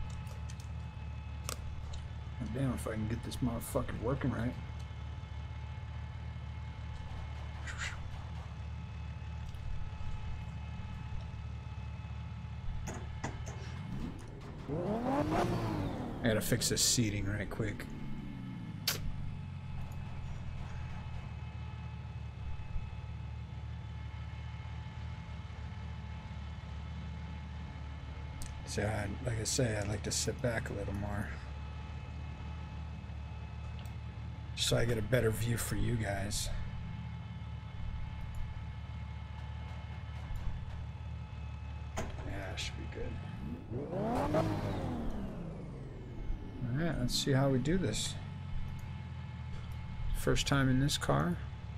Damn, if I can get this motherfucker working right. I gotta fix this seating right quick. So, I, like I say, I'd like to sit back a little more, so I get a better view for you guys. Yeah, should be good. Alright, let's see how we do this. First time in this car.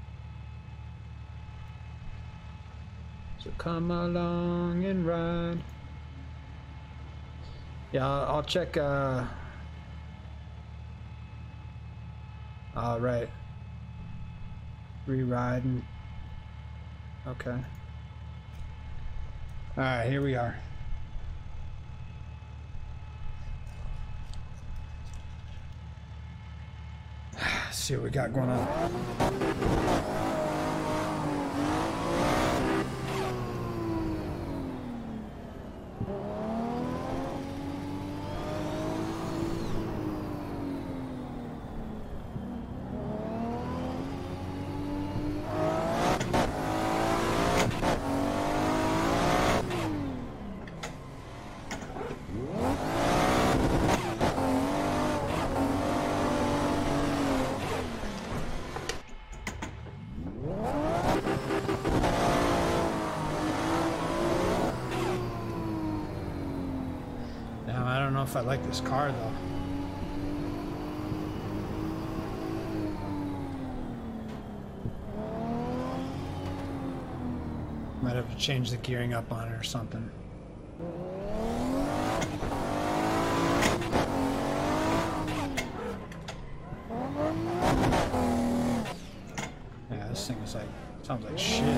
So come along and ride. Yeah, I'll, I'll check, uh... Alright. Re-riding. Okay. Alright, here we are. Let's see what we got going on. If I like this car though. Might have to change the gearing up on it or something. Yeah, this thing is like, sounds like shit.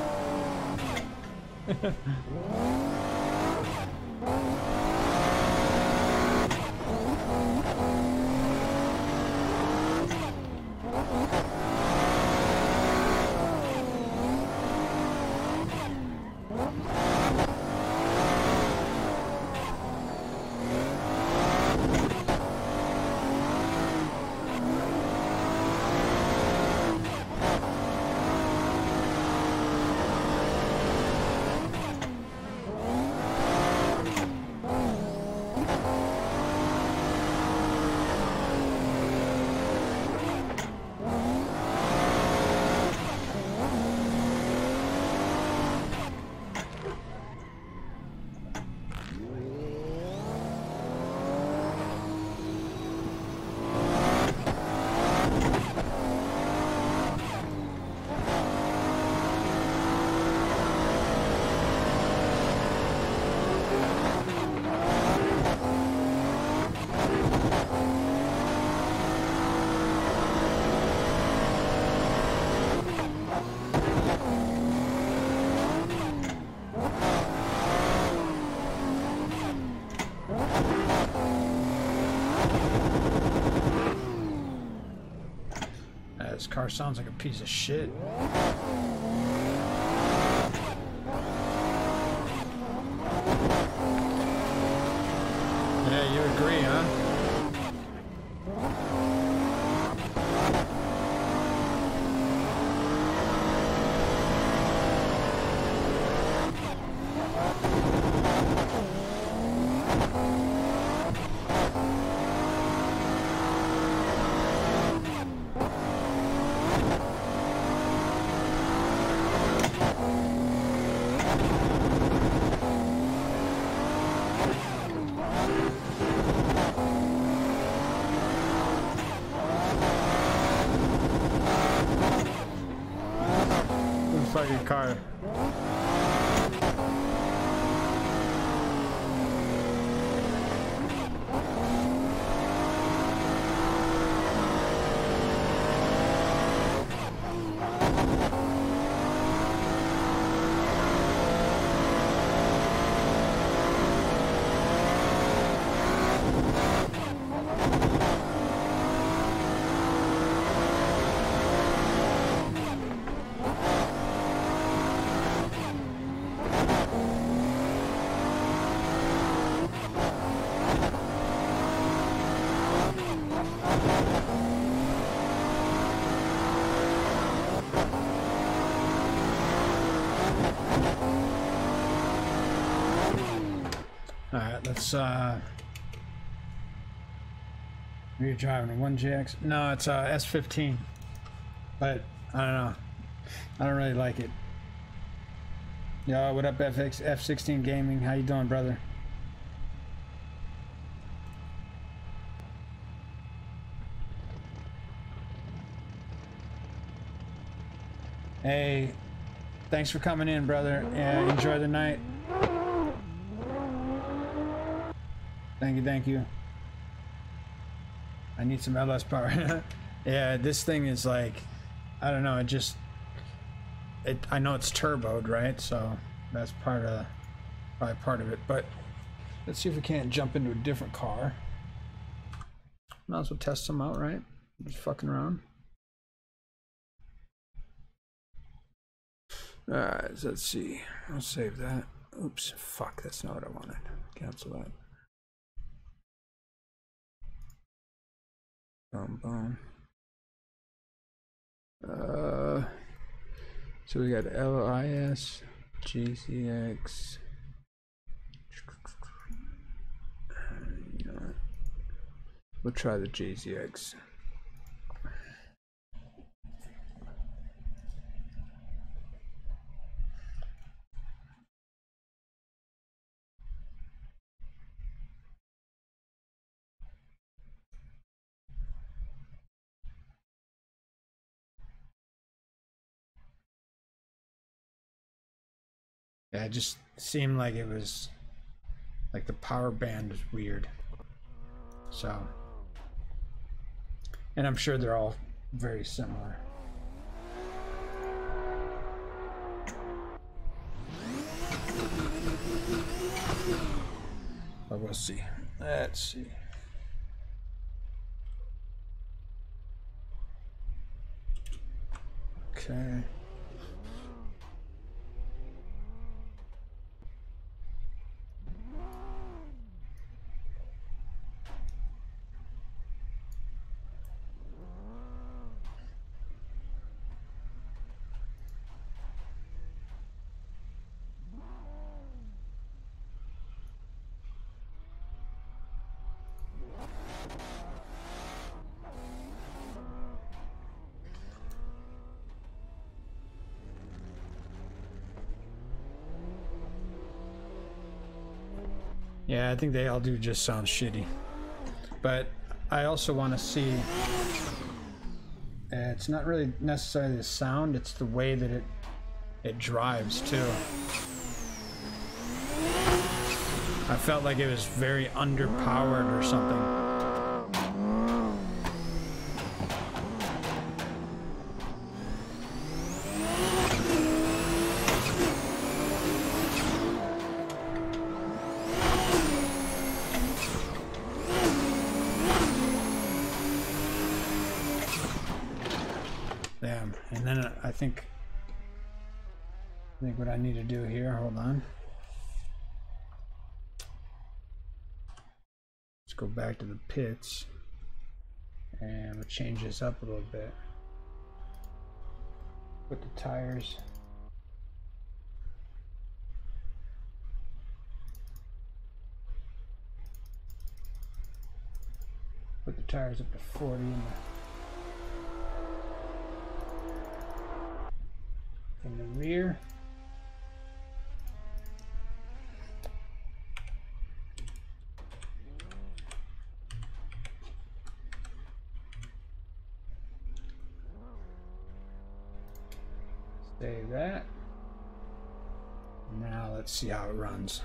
This car sounds like a piece of shit. Yeah, you agree, huh? Thank you. fucking car. Alright, let's uh are you driving a one J X? No, it's uh S fifteen. But I don't know. I don't really like it. Yo, what up F X F sixteen Gaming? How you doing, brother? Hey, thanks for coming in, brother. Yeah, enjoy the night. Thank you, thank you. I need some L S power. Yeah, this thing is like, I don't know, it just, it. I know it's turboed, right? So that's part of, probably part of it. But let's see if we can't jump into a different car. Might as well test some out, right? Just fucking around. Alright, so let's see. I'll save that. Oops, fuck, that's not what I wanted. Cancel that. Boom, boom. Uh, so we got L I S, G C X. You know what? We'll try the G C X. Yeah, it just seemed like it was like the power band was weird. So, and I'm sure they're all very similar. But we'll see. Let's see. Okay. Yeah, I think they all do just sound shitty. But I also want to see, uh, it's not really necessarily the sound, it's the way that it it drives too. I felt like it was very underpowered or something. Damn, and then I think I think what I need to do here, hold on. Let's go back to the pits and we'll change this up a little bit. Put the tires. Put the tires up to forty in the, in the rear. Save that. Now let's see how it runs.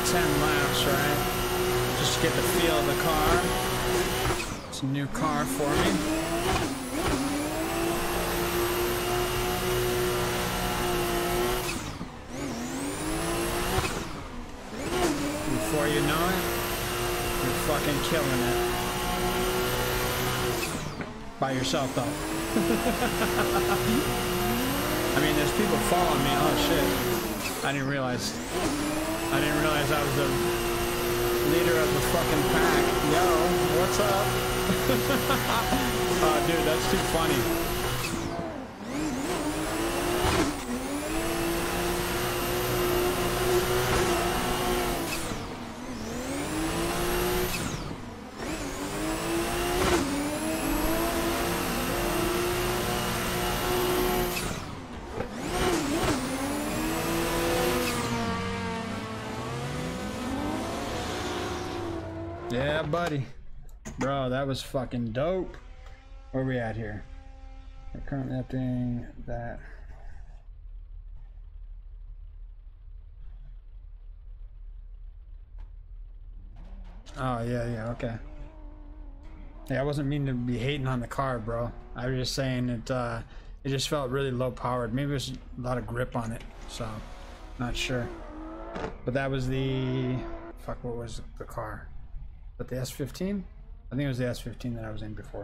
ten laps, right? Just to get the feel of the car. It's a new car for me. Before you know it, you're fucking killing it. By yourself, though. I mean, there's people following me. Oh, shit. I didn't realize. I didn't realize I was the leader of the fucking pack. Yo, what's up? Oh, dude, that's too funny. Yeah, buddy. Bro, that was fucking dope. Where are we at here? We're currently updating that. Oh, yeah, yeah, okay. Yeah, I wasn't meaning to be hating on the car, bro. I was just saying it, uh, it just felt really low powered. Maybe there's a lot of grip on it, so not sure. But that was the... Fuck, what was the car? But the S fifteen? I think it was the S fifteen that I was in before.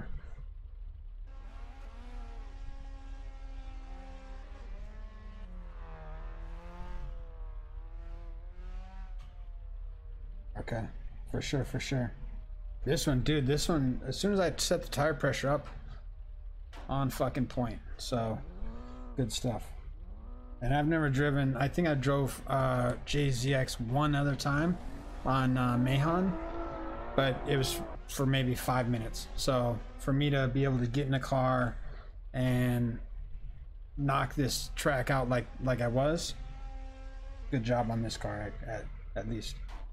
Okay, for sure, for sure. This one, dude, this one, as soon as I set the tire pressure up, on fucking point. So, good stuff. And I've never driven, I think I drove uh, J Z X one other time on uh, Mahon. But it was for maybe five minutes. So for me to be able to get in a car and knock this track out like like I was, good job on this car at at, at least.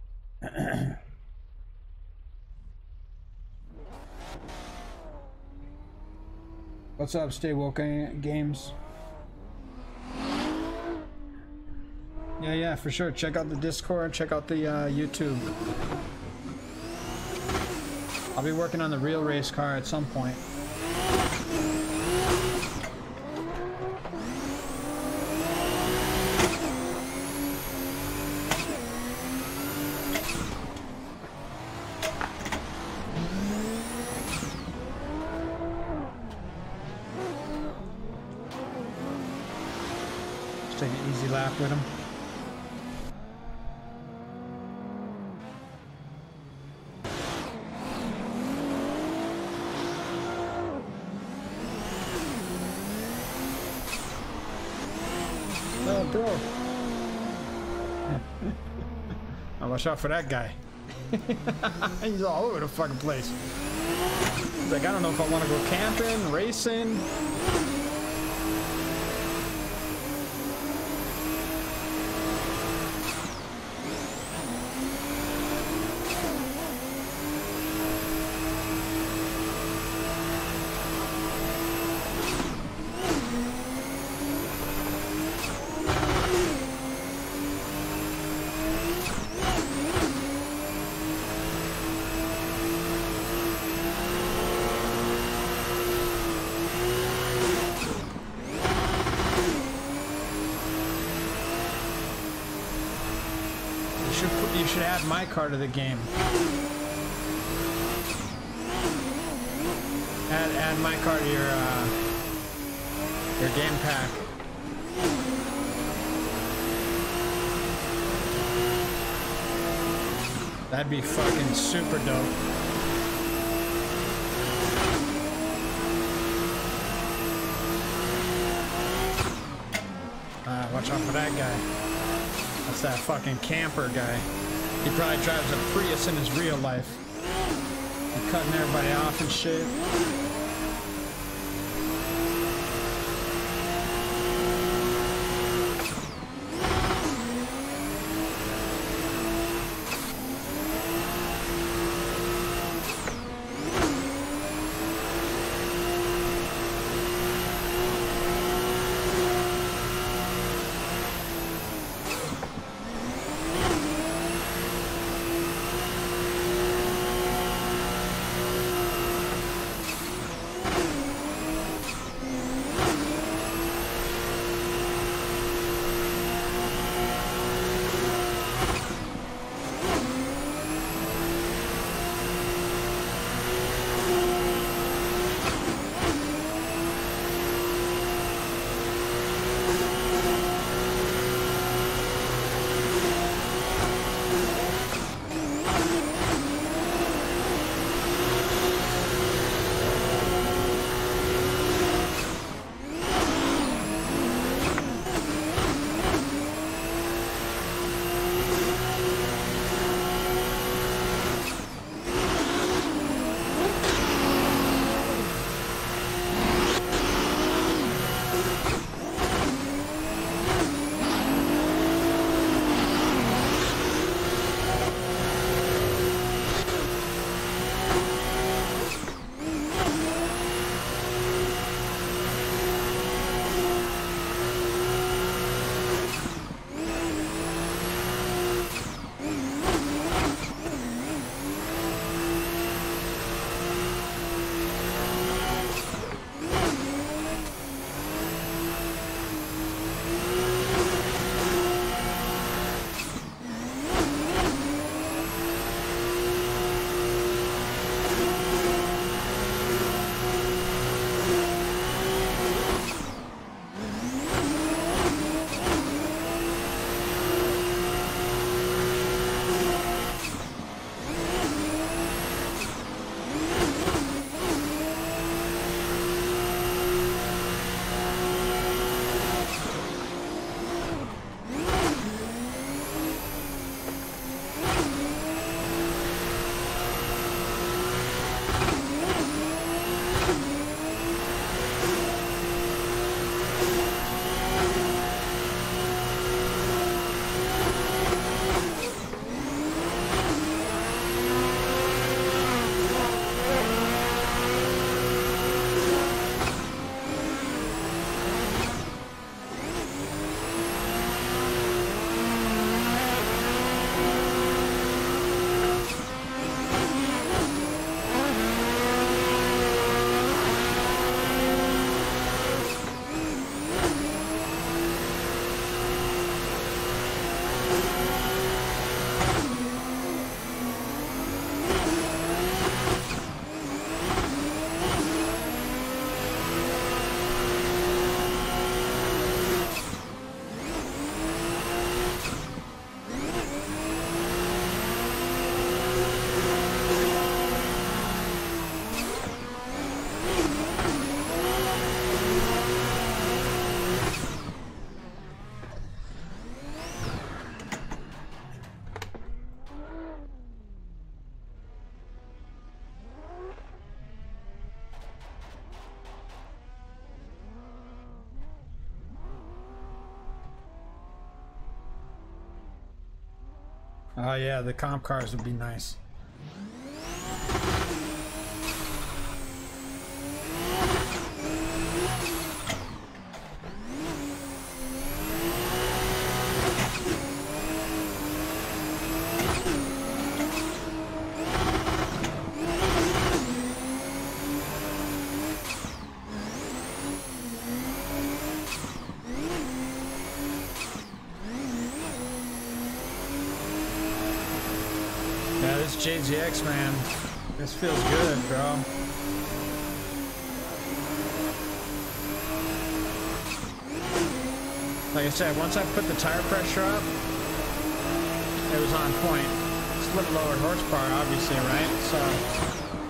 What's up, Stay Woke Games? Yeah, yeah, for sure. Check out the Discord. Check out the uh, YouTube. I'll be working on the real race car at some point. Just take an easy lap with him. Bro. Oh, watch out for that guy. He's all over the fucking place. He's like, I don't know if I want to go camping, racing. You should add my car to the game. Add add my car to your uh, your game pack. That'd be fucking super dope. Uh, watch out for that guy. That's that fucking camper guy. He probably drives a Prius in his real life. He's cutting everybody off and shit. Oh yeah, the comp cars would be nice. Yeah, this J Z X, man, this feels good, bro. Like I said, once I put the tire pressure up, it was on point. It's a little lower horsepower, obviously, right? So.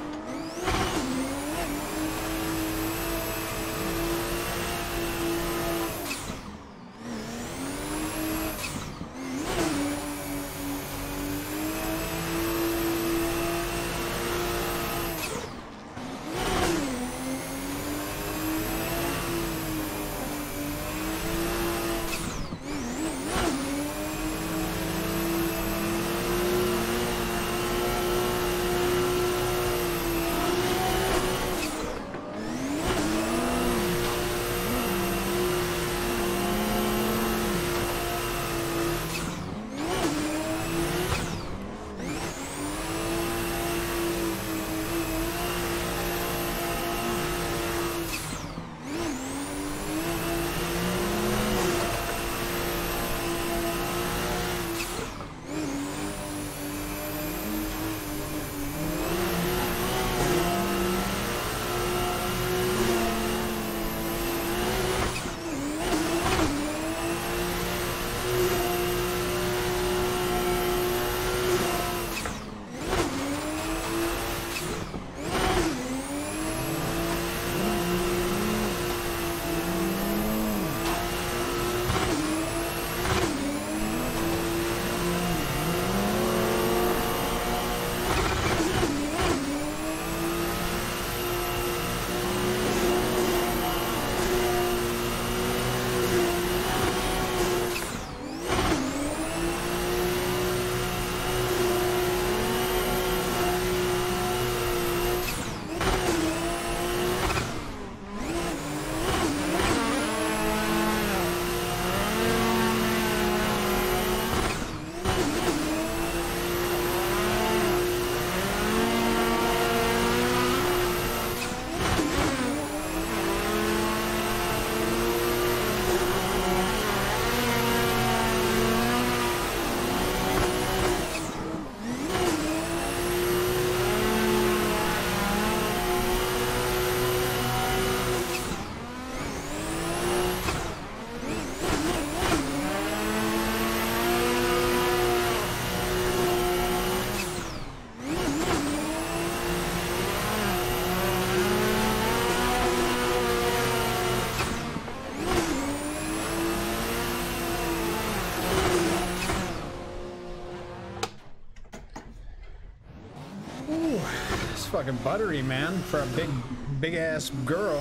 Fucking buttery, man, for a big, big ass girl.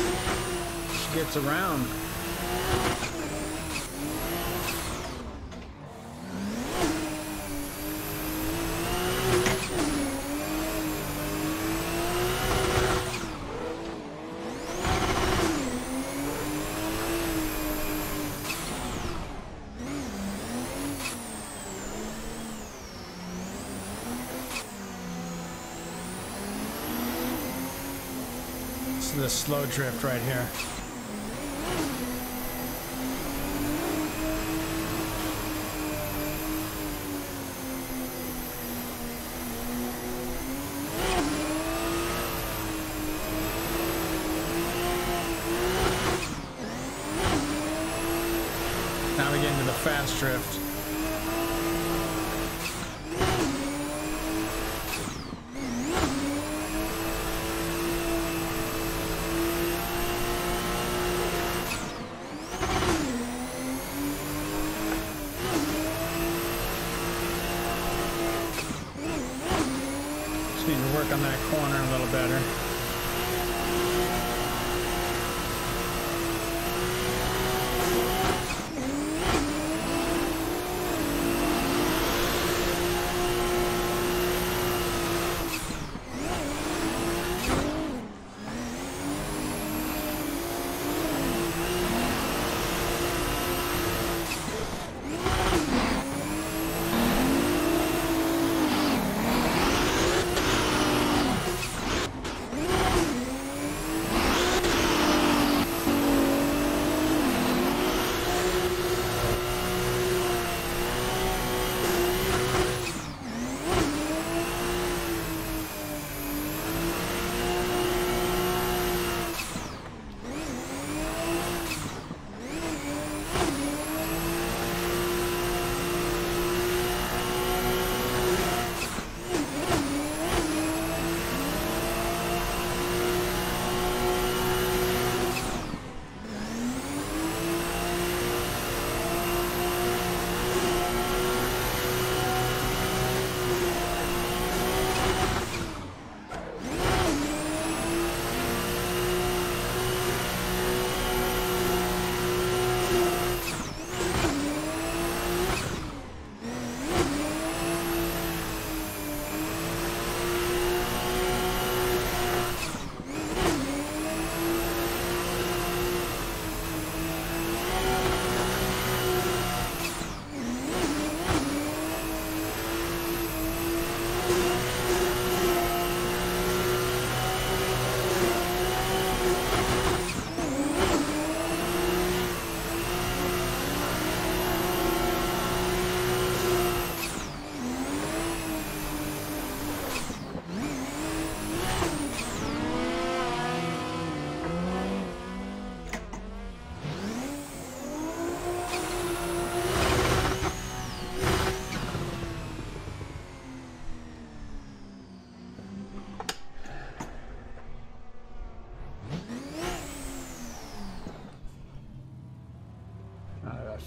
She gets around. The slow drift right here. Now we get into the fast drift. Need to work on that corner a little better.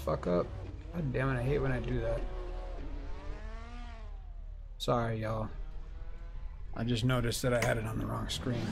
fuck up. God damn it, I hate when I do that. Sorry, y'all. I just noticed that I had it on the wrong screen.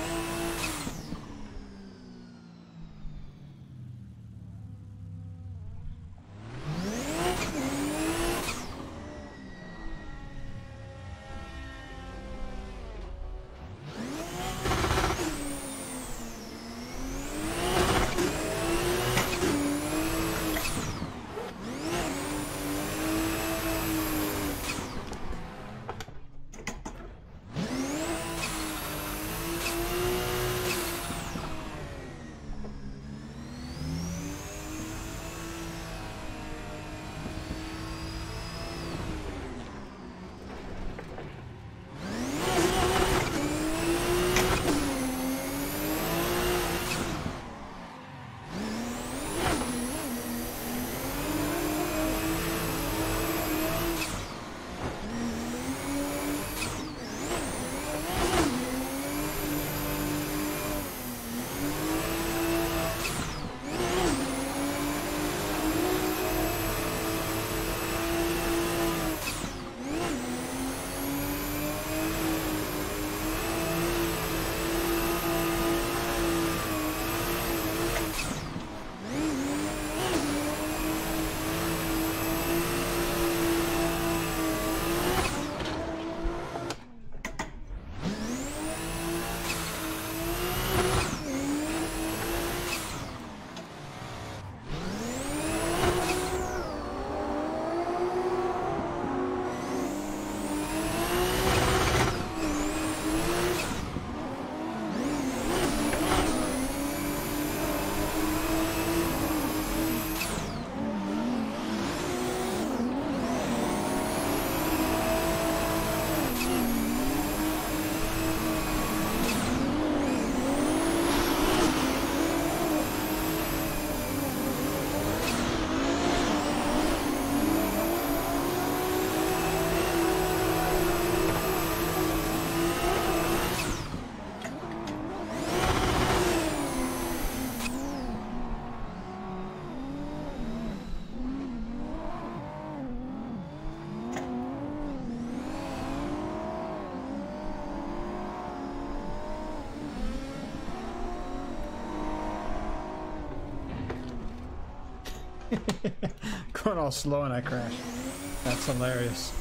Going all slow and I crash. That's hilarious.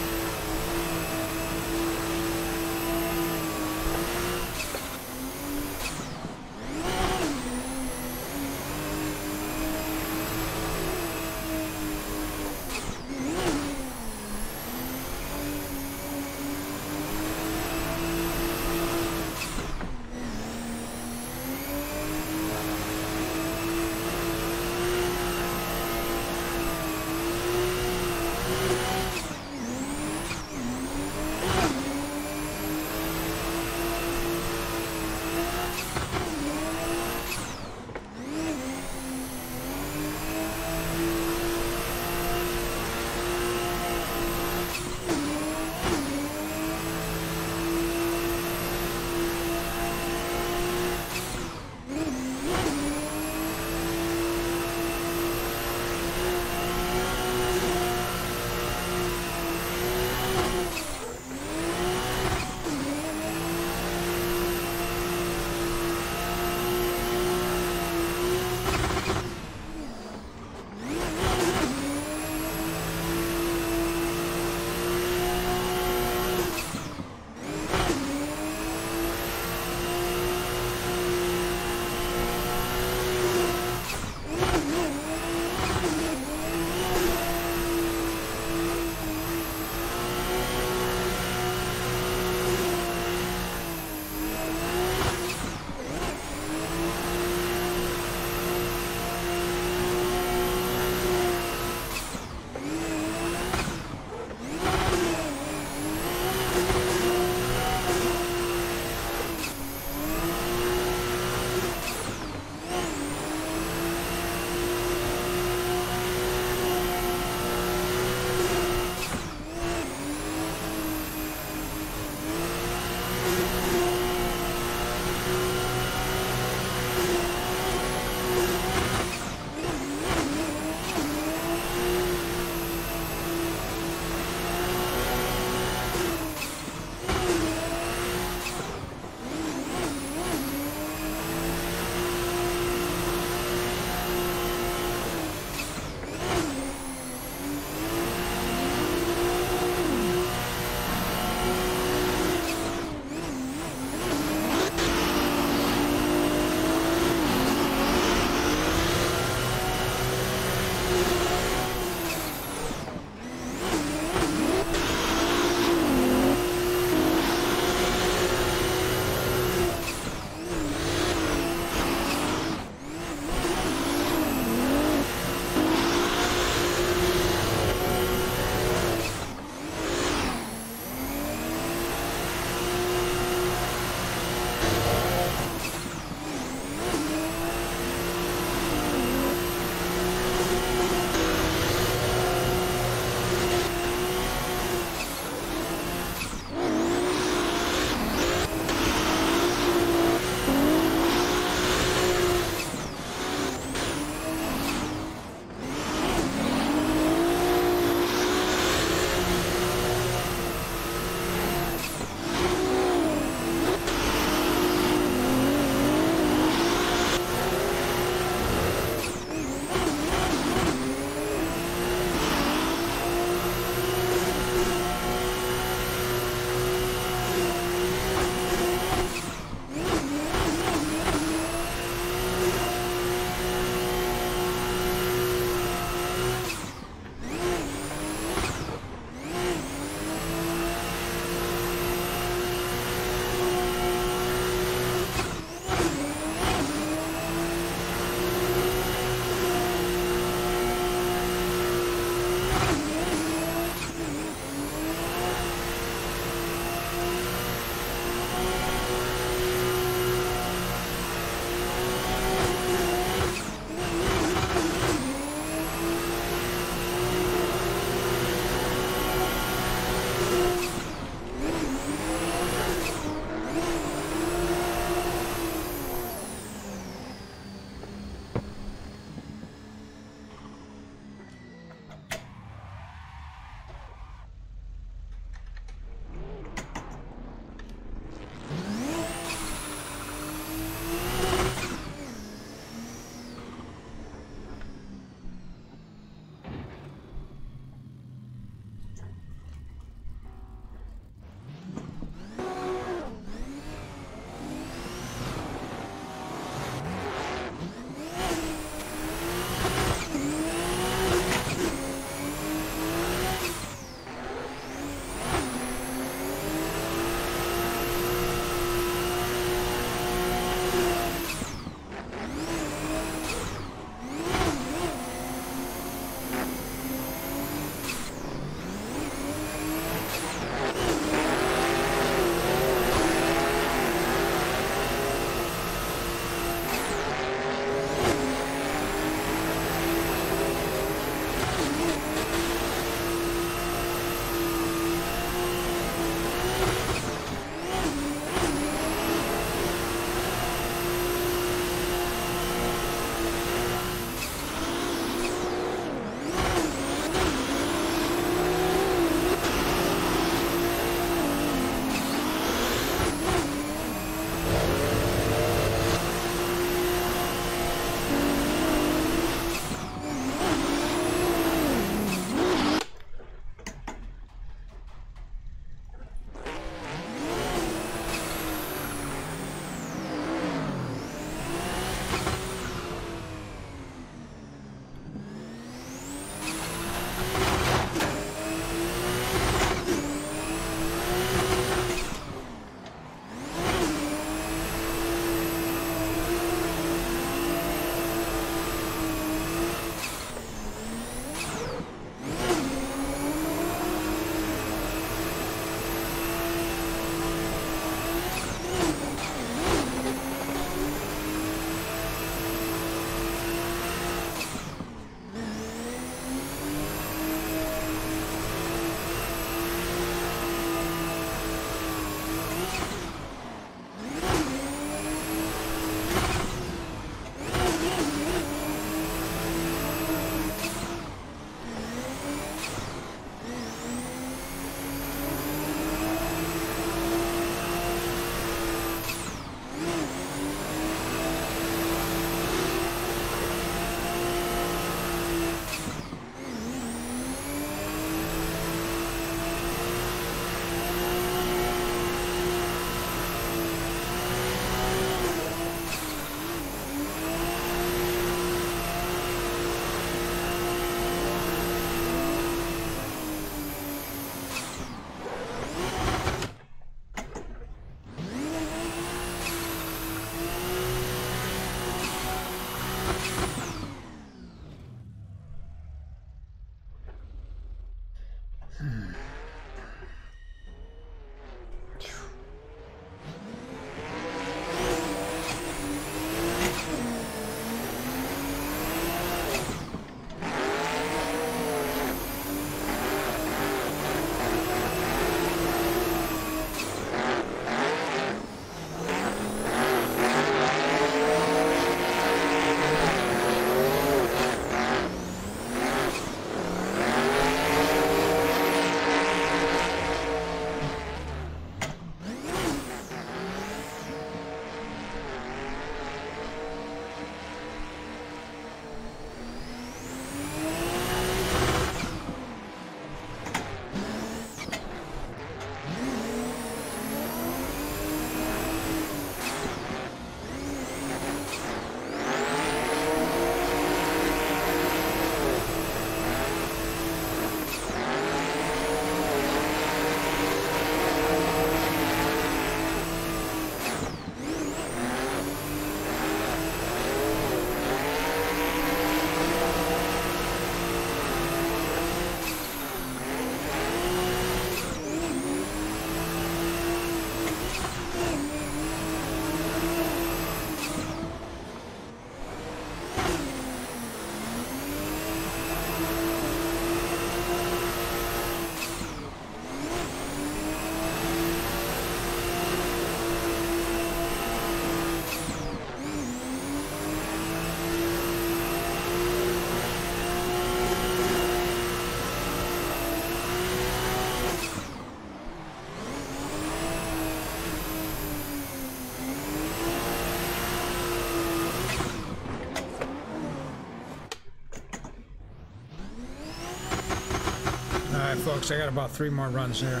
Alright folks, I got about three more runs here.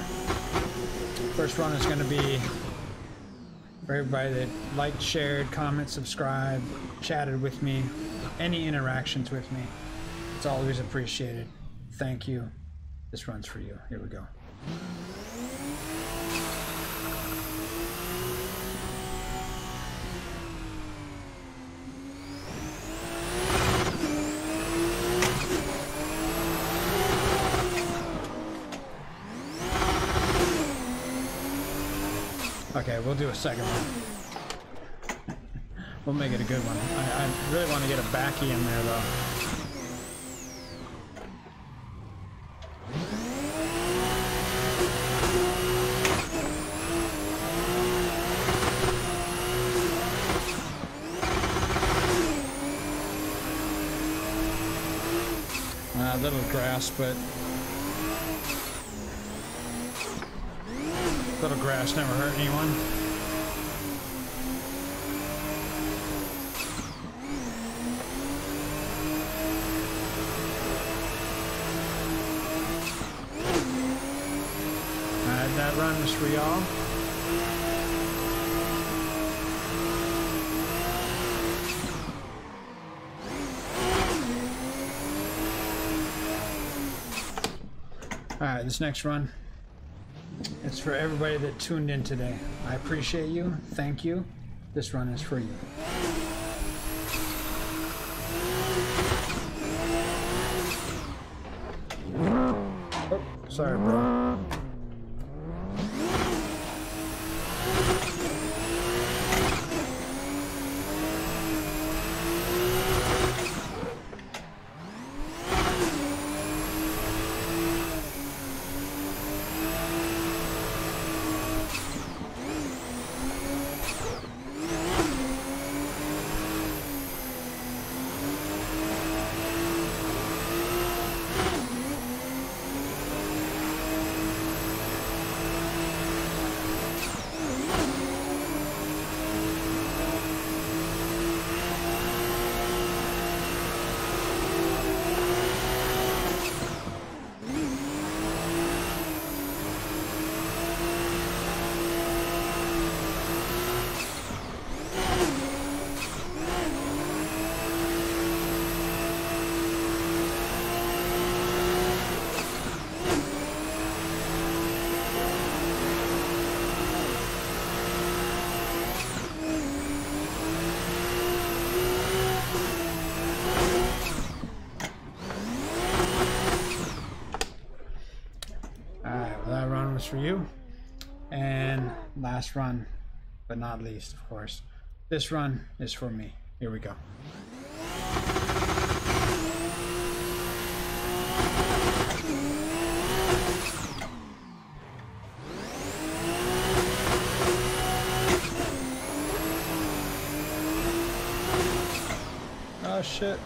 First run is going to be for everybody that liked, shared, commented, subscribed, chatted with me, any interactions with me. It's always appreciated. Thank you. This run's for you. Here we go. Okay, we'll do a second one. We'll make it a good one. I, I really want to get a backy in there, though. A uh, little grass, but little grass never hurt anyone. Alright, that run was for y'all. Alright, this next run, it's for everybody that tuned in today. I appreciate you. Thank you. This run is for you. Oh, sorry, bro. promise for you. And last run, but not least, of course, this run is for me. Here we go. Oh shit.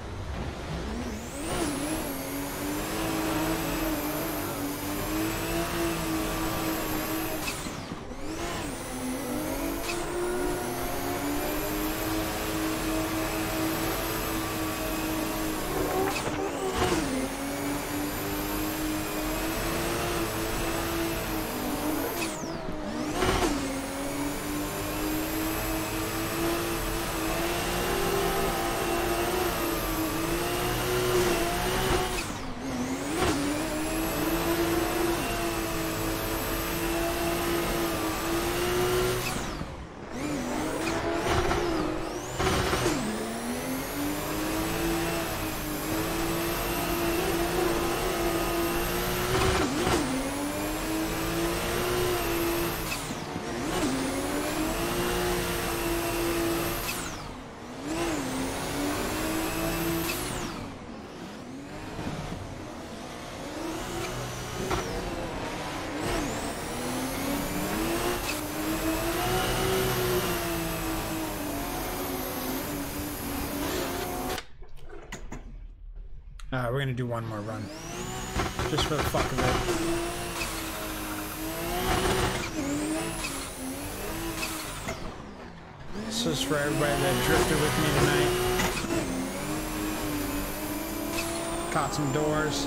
Uh, we're gonna do one more run, just for the fuck of it. This is for everybody that drifted with me tonight. Caught some doors.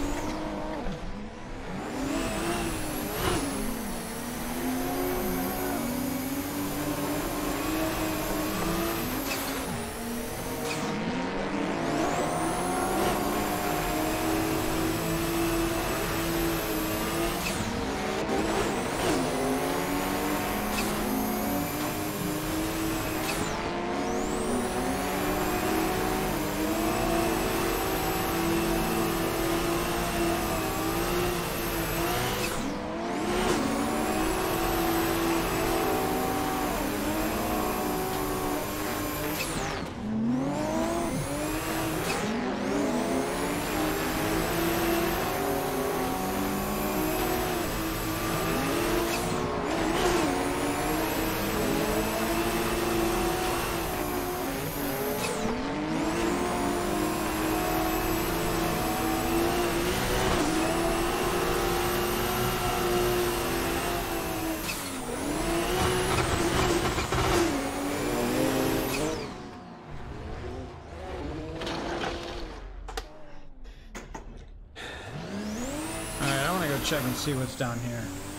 Check and see what's down here.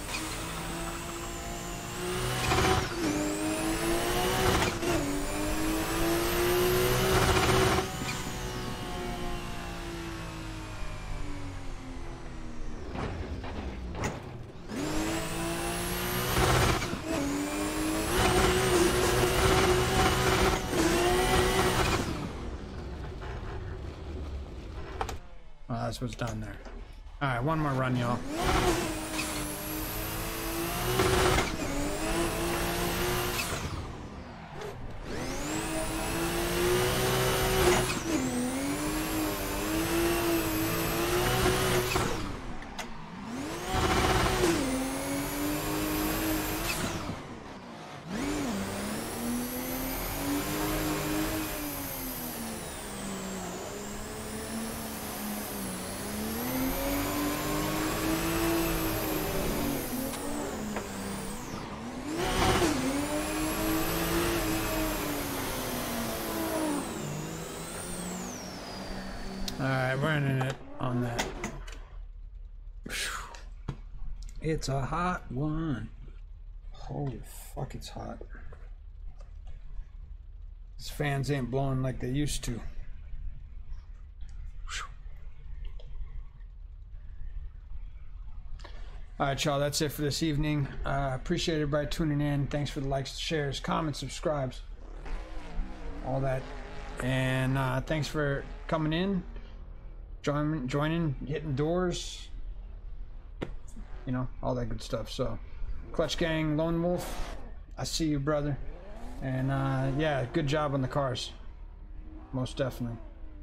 Well, that's what's down there. Alright, one more run, y'all. Alright, we're in it on that. It's a hot one. Holy fuck, it's hot. These fans ain't blowing like they used to. Alright, y'all, that's it for this evening. Uh, appreciate everybody tuning in. Thanks for the likes, shares, comments, subscribes, all that. And uh, thanks for coming in, join, joining, hitting doors, you know, all that good stuff. So, Clutch Gang, Lone Wolf, I see you, brother. And uh, yeah, good job on the cars. Most definitely.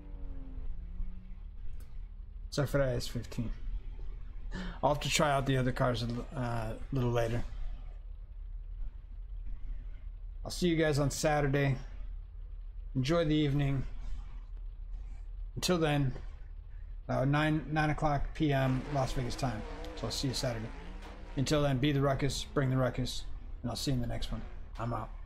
Except for that S fifteen. I'll have to try out the other cars a uh, little later. I'll see you guys on Saturday. Enjoy the evening. Until then, uh, nine nine o'clock p m Las Vegas time. So I'll see you Saturday. Until then, be the ruckus, bring the ruckus, and I'll see you in the next one. I'm out.